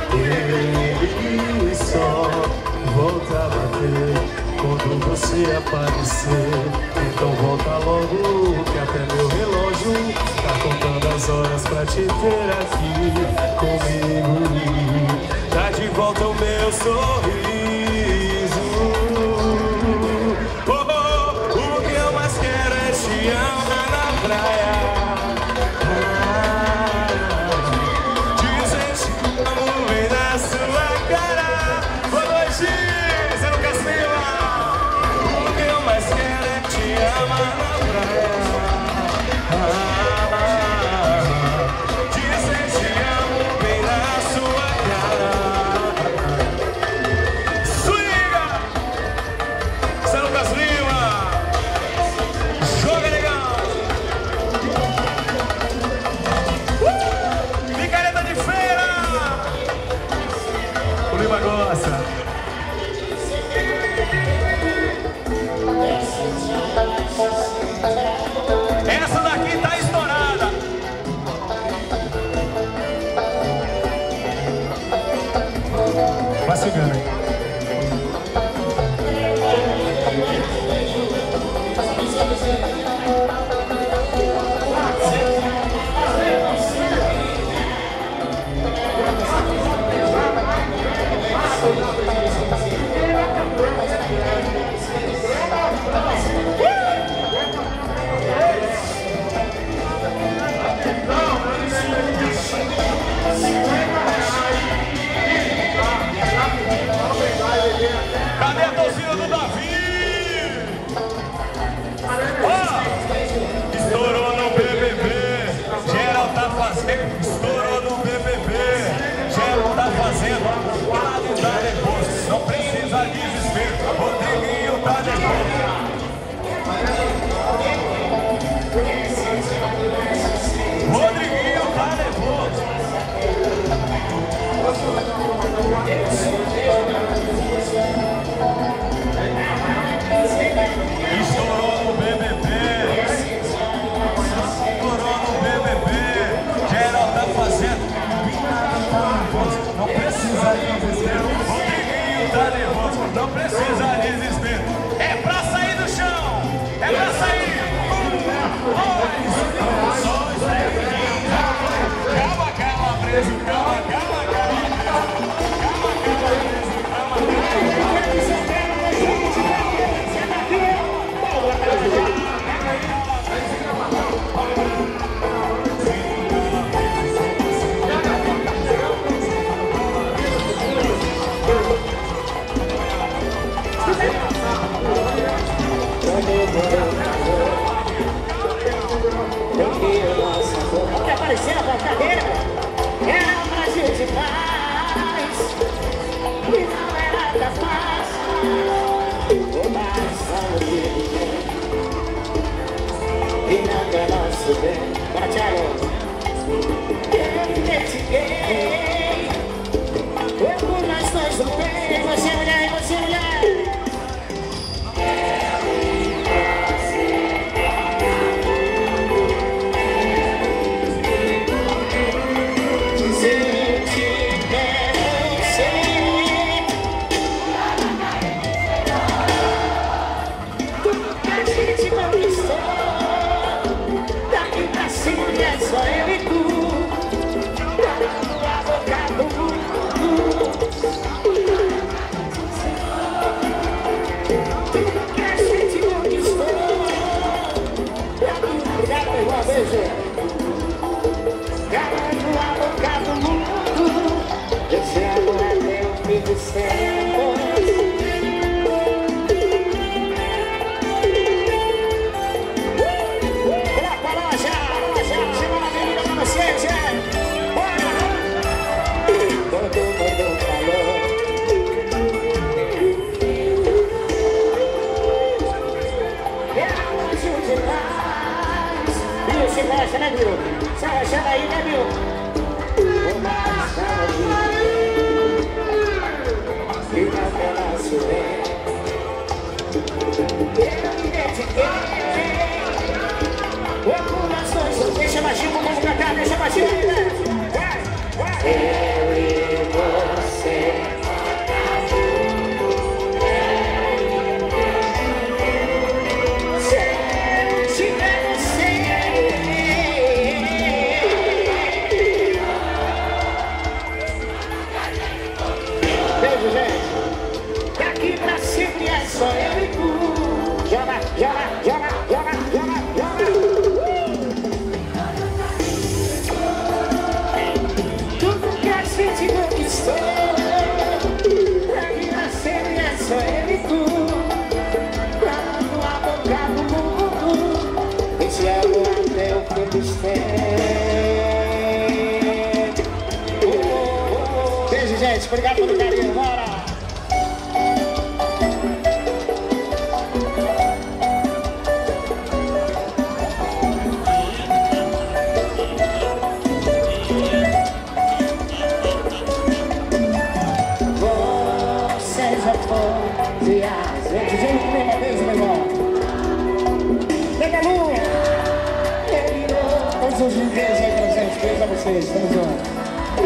Ele só volta a bater quando você aparecer. Então volta logo, que até meu relógio tá contando as horas pra te ter aqui comigo. Tá de volta o meu sorriso. Oh, o que eu mais quero é te amar na praia. Dizer te amo, vem na sua cara. Boa noite, Zé Lucas Lima. O que eu mais quero é te amar na praia. Dizer te amo, vem na sua cara. Swinga! Zé Lucas Lima. Joga legal. Picareta de feira. O Lima gosta. Essa daqui tá estourada. Vai chegando aí. Cadê a torcida do Davi? Ó, estourou no BBB, geral tá fazendo. Estourou no BBB, geral tá fazendo. Pode dar depois, não precisa de desespero. Rodriguinho tá depois. Rodriguinho tá depois. Estourou no BBB. Estourou no BBB. Geral tá fazendo. Não precisa de desespero. Rodriguinho tá nervoso. Não precisa de desespero. É pra sair do chão. É pra sair. 1, 2, 3. Calma, preso. Calma, preso. Quer aparecer na brincadeira? Era um prazer demais. E não era nada fácil. Mas saúde e nada nosso bem. Bora, Thiago. Eu me dediquei. Eu por nós dois não tem. Você mulher e você mulher. Daqui pra cima é só eu. Eu anjo demais. Viu, se gosta, né, viu? Se achando aí, né, viu? O mar estava aqui e não pedaço bem. Eu me dediquei. Deixa baixinho, vamos cantar, deixa baixinho. Eu e você. Beijo, gente. Daqui pra sempre é só eu e tu. Joga, joga, joga, joga, joga, joga. Tudo que a gente conquistou. Daqui pra sempre é só eu e tu. Dando a boca do mundo. Esse é o até o fim dos tempos. Beijo, gente. Obrigado pelo carinho. Bora! Todos os dias aí pra gente, beijo a vocês, estamos juntos.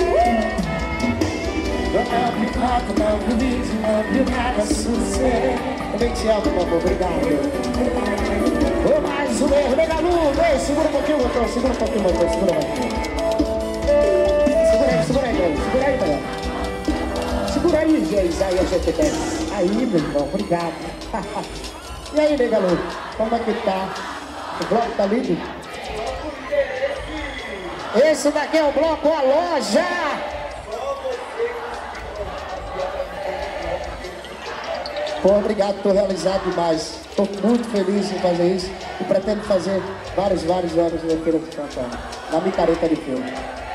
Não me foco, não me liso, não vi nada suceder. Também te amo, meu amor, obrigado. Ô, mais um erro, Negalu, vem, segura um pouquinho, motor, segura um pouquinho, motor, segura um pouquinho. Segura aí, velho. Segura aí, gente, aí a GTS. Aí, meu irmão, obrigado. E aí, Negalu, como é que tá? O bloco tá lindo? Esse daqui é o bloco A Loja. Pô, obrigado, estou realizado demais. Estou muito feliz em fazer isso e pretendo fazer vários anos na Feira de Santana, na micareta de filme.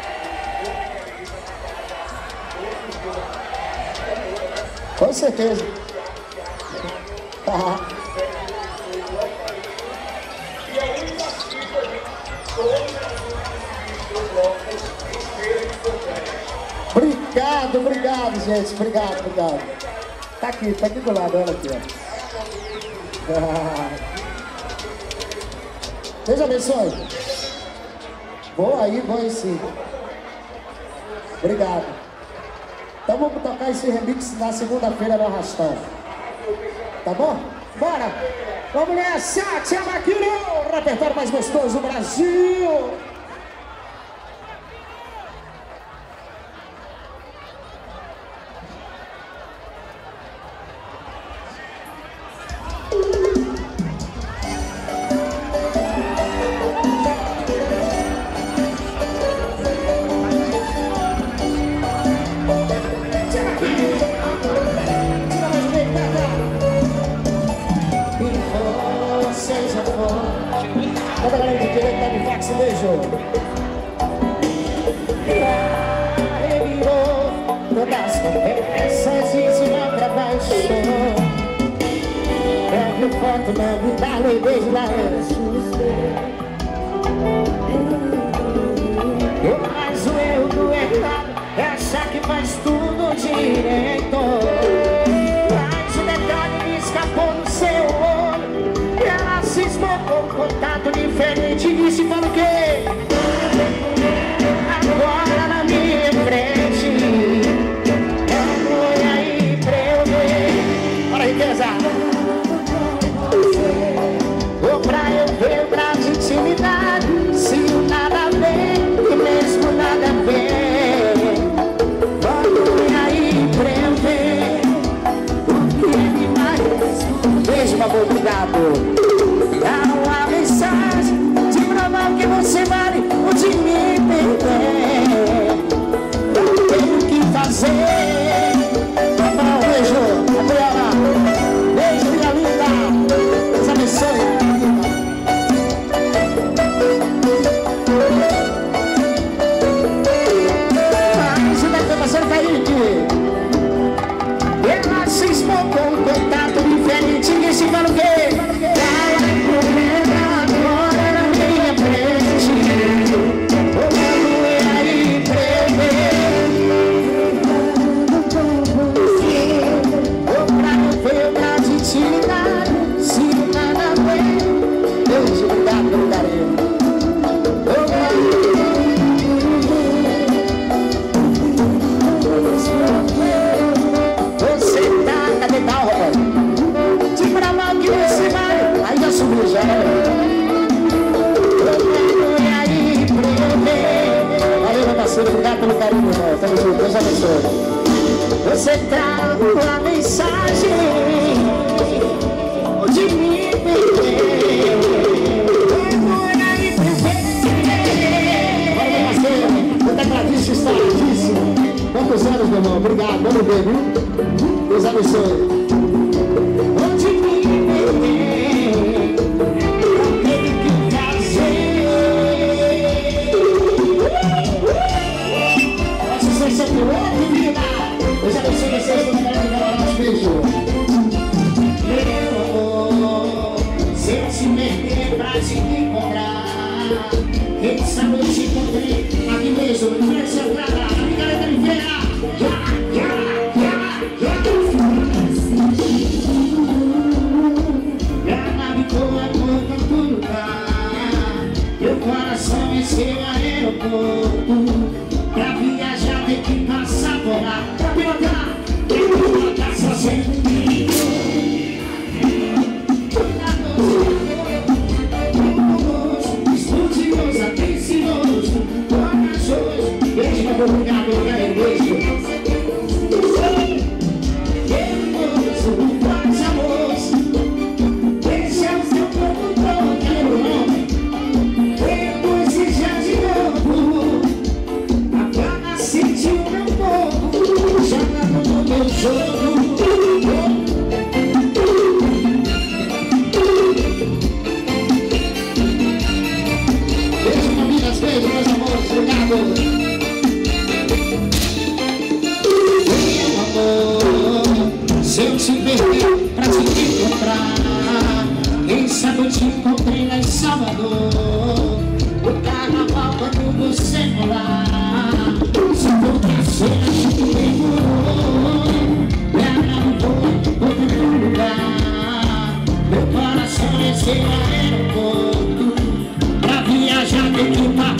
Com certeza. Tá. Obrigado, gente. Obrigado. Tá aqui do lado, olha aqui, ó. Deus abençoe. Vou aí sim. Obrigado. Então vamos tocar esse remix na segunda-feira no Arrastão. Tá bom? Bora! Vamos nessa! Tia Maquino! O repertório mais gostoso do Brasil! Toda a galera de direito da Unifax, beijo. Revirou todas as conversas e se não trabalhou. Pega foto, manda dar um beijo lá. Mas o erro do errado é achar que faz tudo direito. Mas o detalhe me escapou no seu olho. Ela cismou com um contato diferente e disse, fala o quê? Agora na minha frente. Olha aí pra eu ver. Bora, riqueza! Ou pra eu ver o grau de intimidade. Se o nada vem e mesmo nada vem. Olha aí pra eu ver o que me mais. Beijo, meu amor, obrigado. Dá uma mensagem de provar que você vale o de me perder. Eu tenho que fazer. Um beijo, Gabriela. Beijo, minha linda. Deus abençoe. Mas o da cantação Kaique. Ela cismou com um contato diferente. E se fala o quê? meu irmão. Tamo junto, Deus abençoe. Você traga uma mensagem de mim, tecladista está lindíssimo. Quantos anos, meu irmão? Obrigado, vamos ver, viu? Deus abençoe. Onde me perder, eu tenho que fazer. Nossa sessão de outro vida. Deus abençoe vocês, como é que vai dar nosso beijo. Meu amor, se eu te perder pra te encontrar, essa noite encontrei aqui mesmo, no meio central, na Micareta Oliveira. Minha nave voa por todo lugar, meu coração é seu aeroporto. Pra viajar tem que passar por lá, pra pilotar, tem que pilotar sozinho. Estudioso, atencioso, corajoso, beijo pra obrigado, beijo. Queimoso, faz amor, esse é o seu corpo todo, quero homem. Depois se já de novo, a gana sentiu meu povo, jogando no meu jogo. Beijo, meus amores, obrigado. Meu amor, se eu te perder pra te encontrar, essa noite encontrei lá em Salvador. O carnaval quando você morar, se for terceira que demorou, minha nave voa por todo lugar, meu coração é seu aeroporto. Viajar tem que jogar,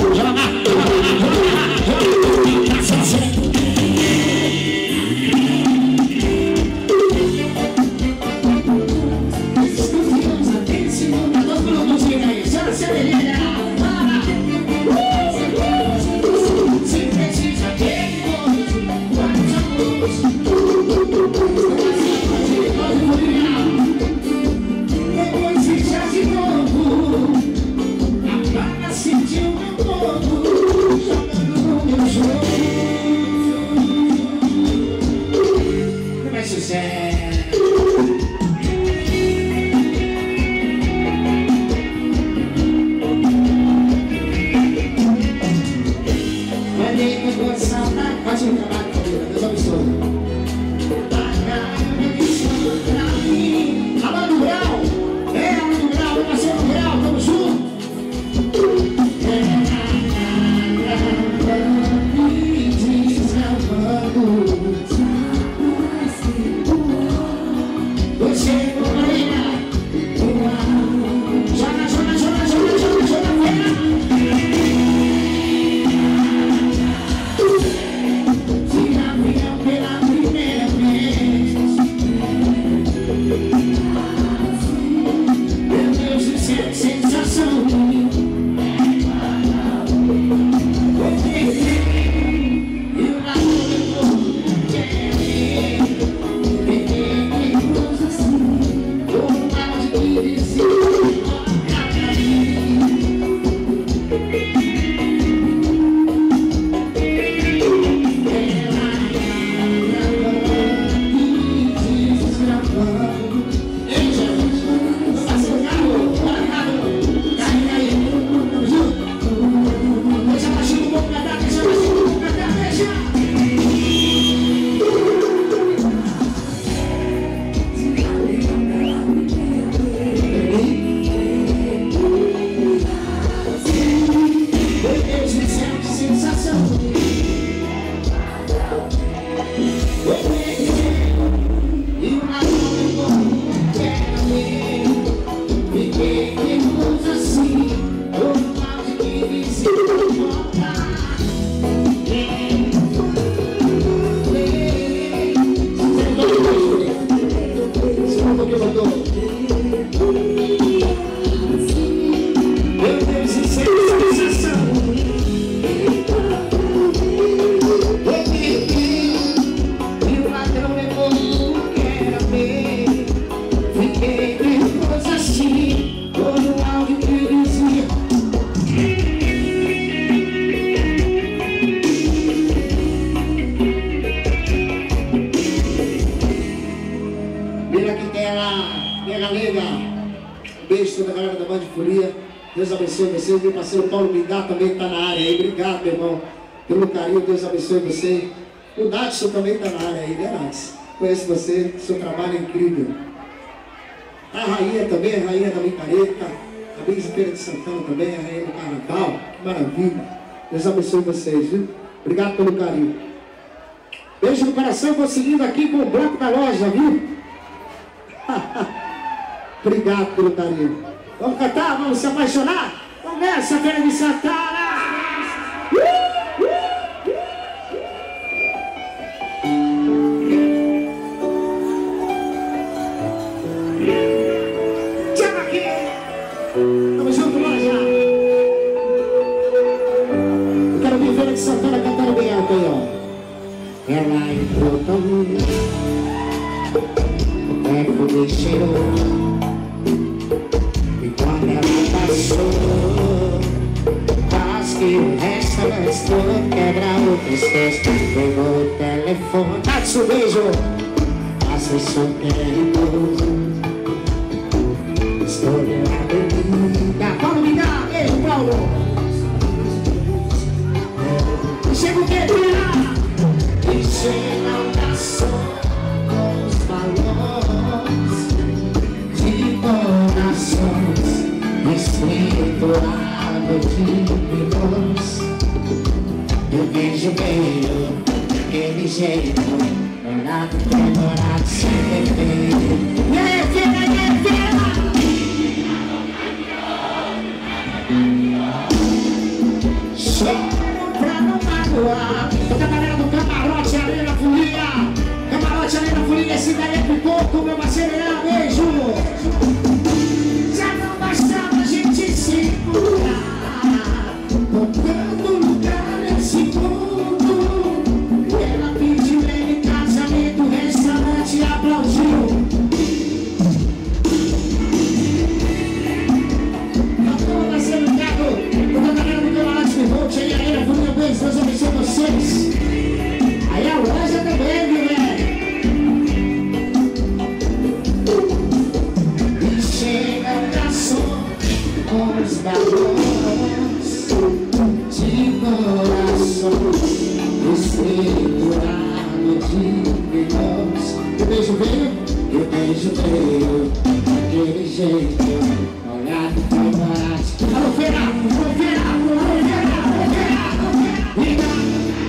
Band de Folia. Deus abençoe vocês. Meu parceiro Paulo Bingá também está na área aí. Obrigado, meu irmão, pelo carinho. Deus abençoe você. O Natson também está na área aí, né, Natson? Conheço você, seu trabalho é incrível. A rainha também, a rainha da micareta. A Bisa Feira de Santana também, a rainha do Carnaval. Que maravilha. Deus abençoe vocês, viu? Obrigado pelo carinho. Beijo no coração, vou seguindo aqui com o bloco da loja, viu? Obrigado pelo carinho. Vamos cantar? Vamos se apaixonar? Vamos nessa, Feira de Santana! Tchau aqui! Tamo junto, loja! Eu quero ver Feira de Santana cantando bem alto aí, ó. Ela entrou tão linda, é fogo cheirou. E quando ela passou, quase que o resto restou. Quebra outros textos, pegou o telefone. Natson, beijo! Acessou perigoso. Estou na avenida. Paulo me dá, beijo, Paulo! Chega o que? E chega da som com os balões de corações escriturado de milhões. Eu vejo bem aquele jeito, olhado demorado sem defeito. E aí, Feira, e aí, Feira! Choro pra não magoar. Toda a galera do Camarote ali na Folia. Camarote ali na Folia, esse daí é Pipoco, meu parceiro, beijo. Já não bastava a gente se encontrar, botando lugar nesse mundo. Ela pediu ele em casamento, o restaurante aplaudiu. Não vai ser ligado. Toda a galera do Camarote me volte aí, aí na Folia, beijo, Deus abençoe vocês. Aí a loja também, viu, velho? E chega o garçom com os balões de corações escriturado de milhões. E o beijo veio, e o beijo veio daquele jeito, olhado pra baixo. Alô, Feira! Alô, Feira! Alô, Feira! Alô, Feira! Alô, Feira!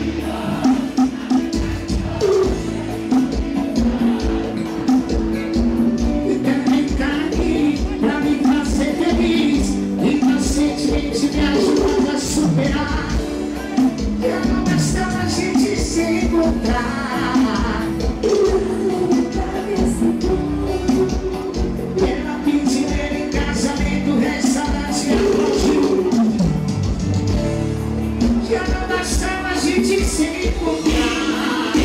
Inocentemente me ajudando a superar. Eu não bastava a gente se encontrar. Ela pediu ele em casamento, o restaurante aplaudiu. Já não bastava a gente se encontrar.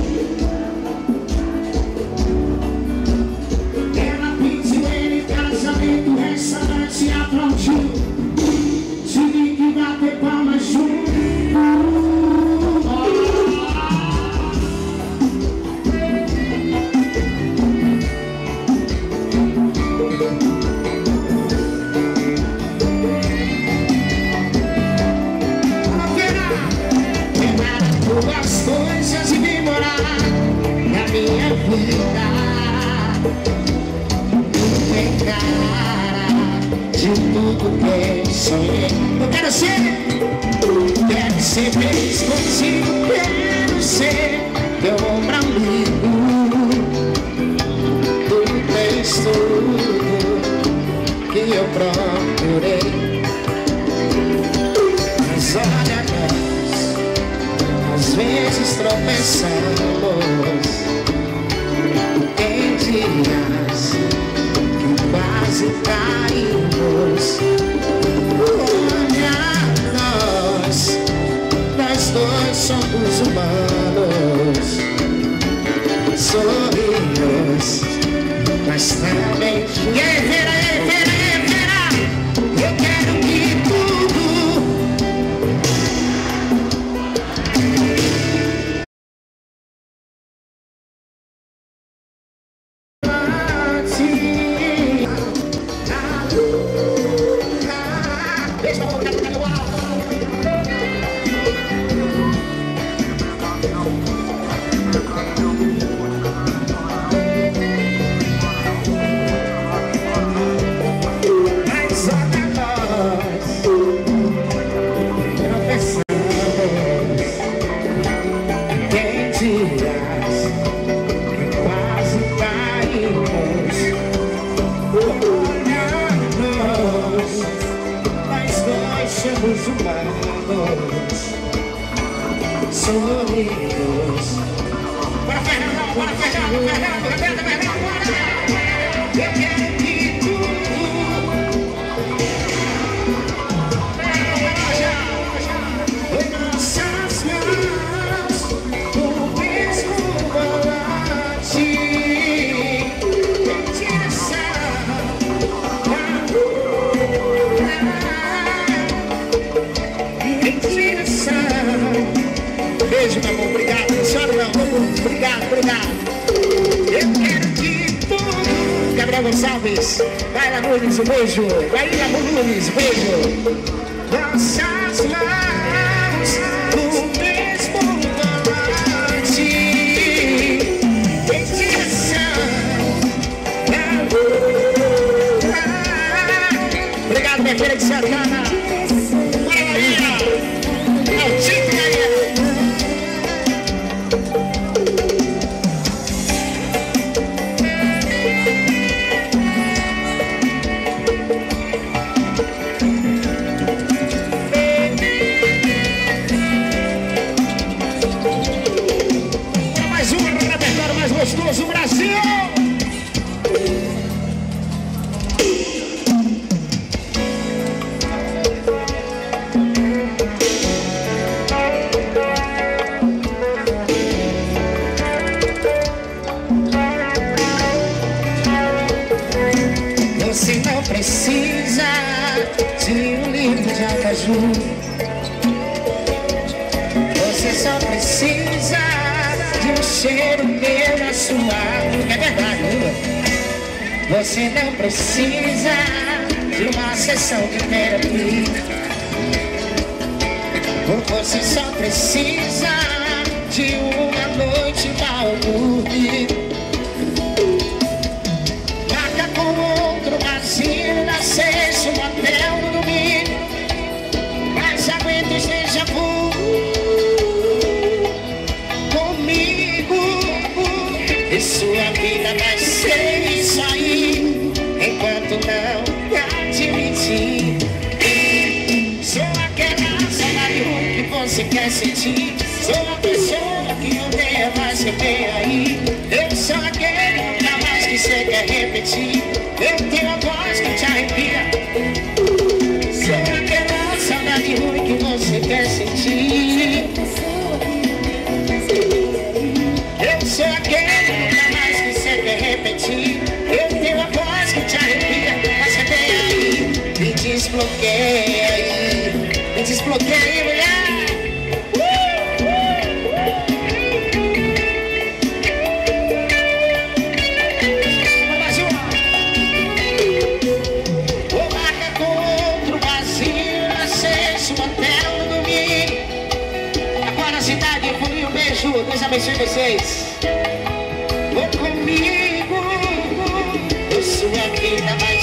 Ela pediu ele em casamento, o restaurante aplaudiu. Tive que bater palmas junto. As coisas de morar na minha vida. Tem cara de tudo que sonhei. Eu quero ser feliz contigo. Quero ser teu ombro amigo. Tu tens tudo que eu procurei. Mas olha, às vezes tropeçamos em dias que quase caímos. Olha, nós dois somos humanos. Sorrimos, mas também. E aí, Vera, eu quero que Somos humanos, somos amigos. Bora, Fernando, bora, Fernando, Fernando, bora! Eu quero que tudo em nossas mãos, o mesmo volante, em direção. Beijo, meu amor, obrigado. Senhora, meu amor, obrigado, obrigado. Eu quero que tudo. Gabriel Gonçalves, vai lá, Nunes, um beijo. Vai lá, Nunes, beijo. Nossas mãos, o mesmo volante, em direção. Obrigado, minha filha de Santana. Gostoso Brasil! Você não precisa de um livro de abajur. Você só precisa de um cheiro meu na sua alma. É verdade, não? Você não precisa de uma sessão de terapia. Você só precisa de uma noite mal dormida. Marca com outro vazio na sexta, um hotel no domingo. Mas aguenta os déjà vu comigo. E sua vida vai ser isso aí, enquanto não admitir. Sou aquela saudade ruim que você quer sentir. Sou a pessoa que odeia, mas você vem aí. Eu sou aquele nunca mais que você quer repetir. Eu tenho a voz que te arrepia. Sou aquela saudade ruim que você quer sentir. Eu sou aquele nunca mais que você quer repetir. Eu tenho a voz que te arrepia, mas você vem aí. Me desbloqueia aí. Me desbloqueia aí, mulher. Deus abençoe vocês. Vou comigo, sua vida vai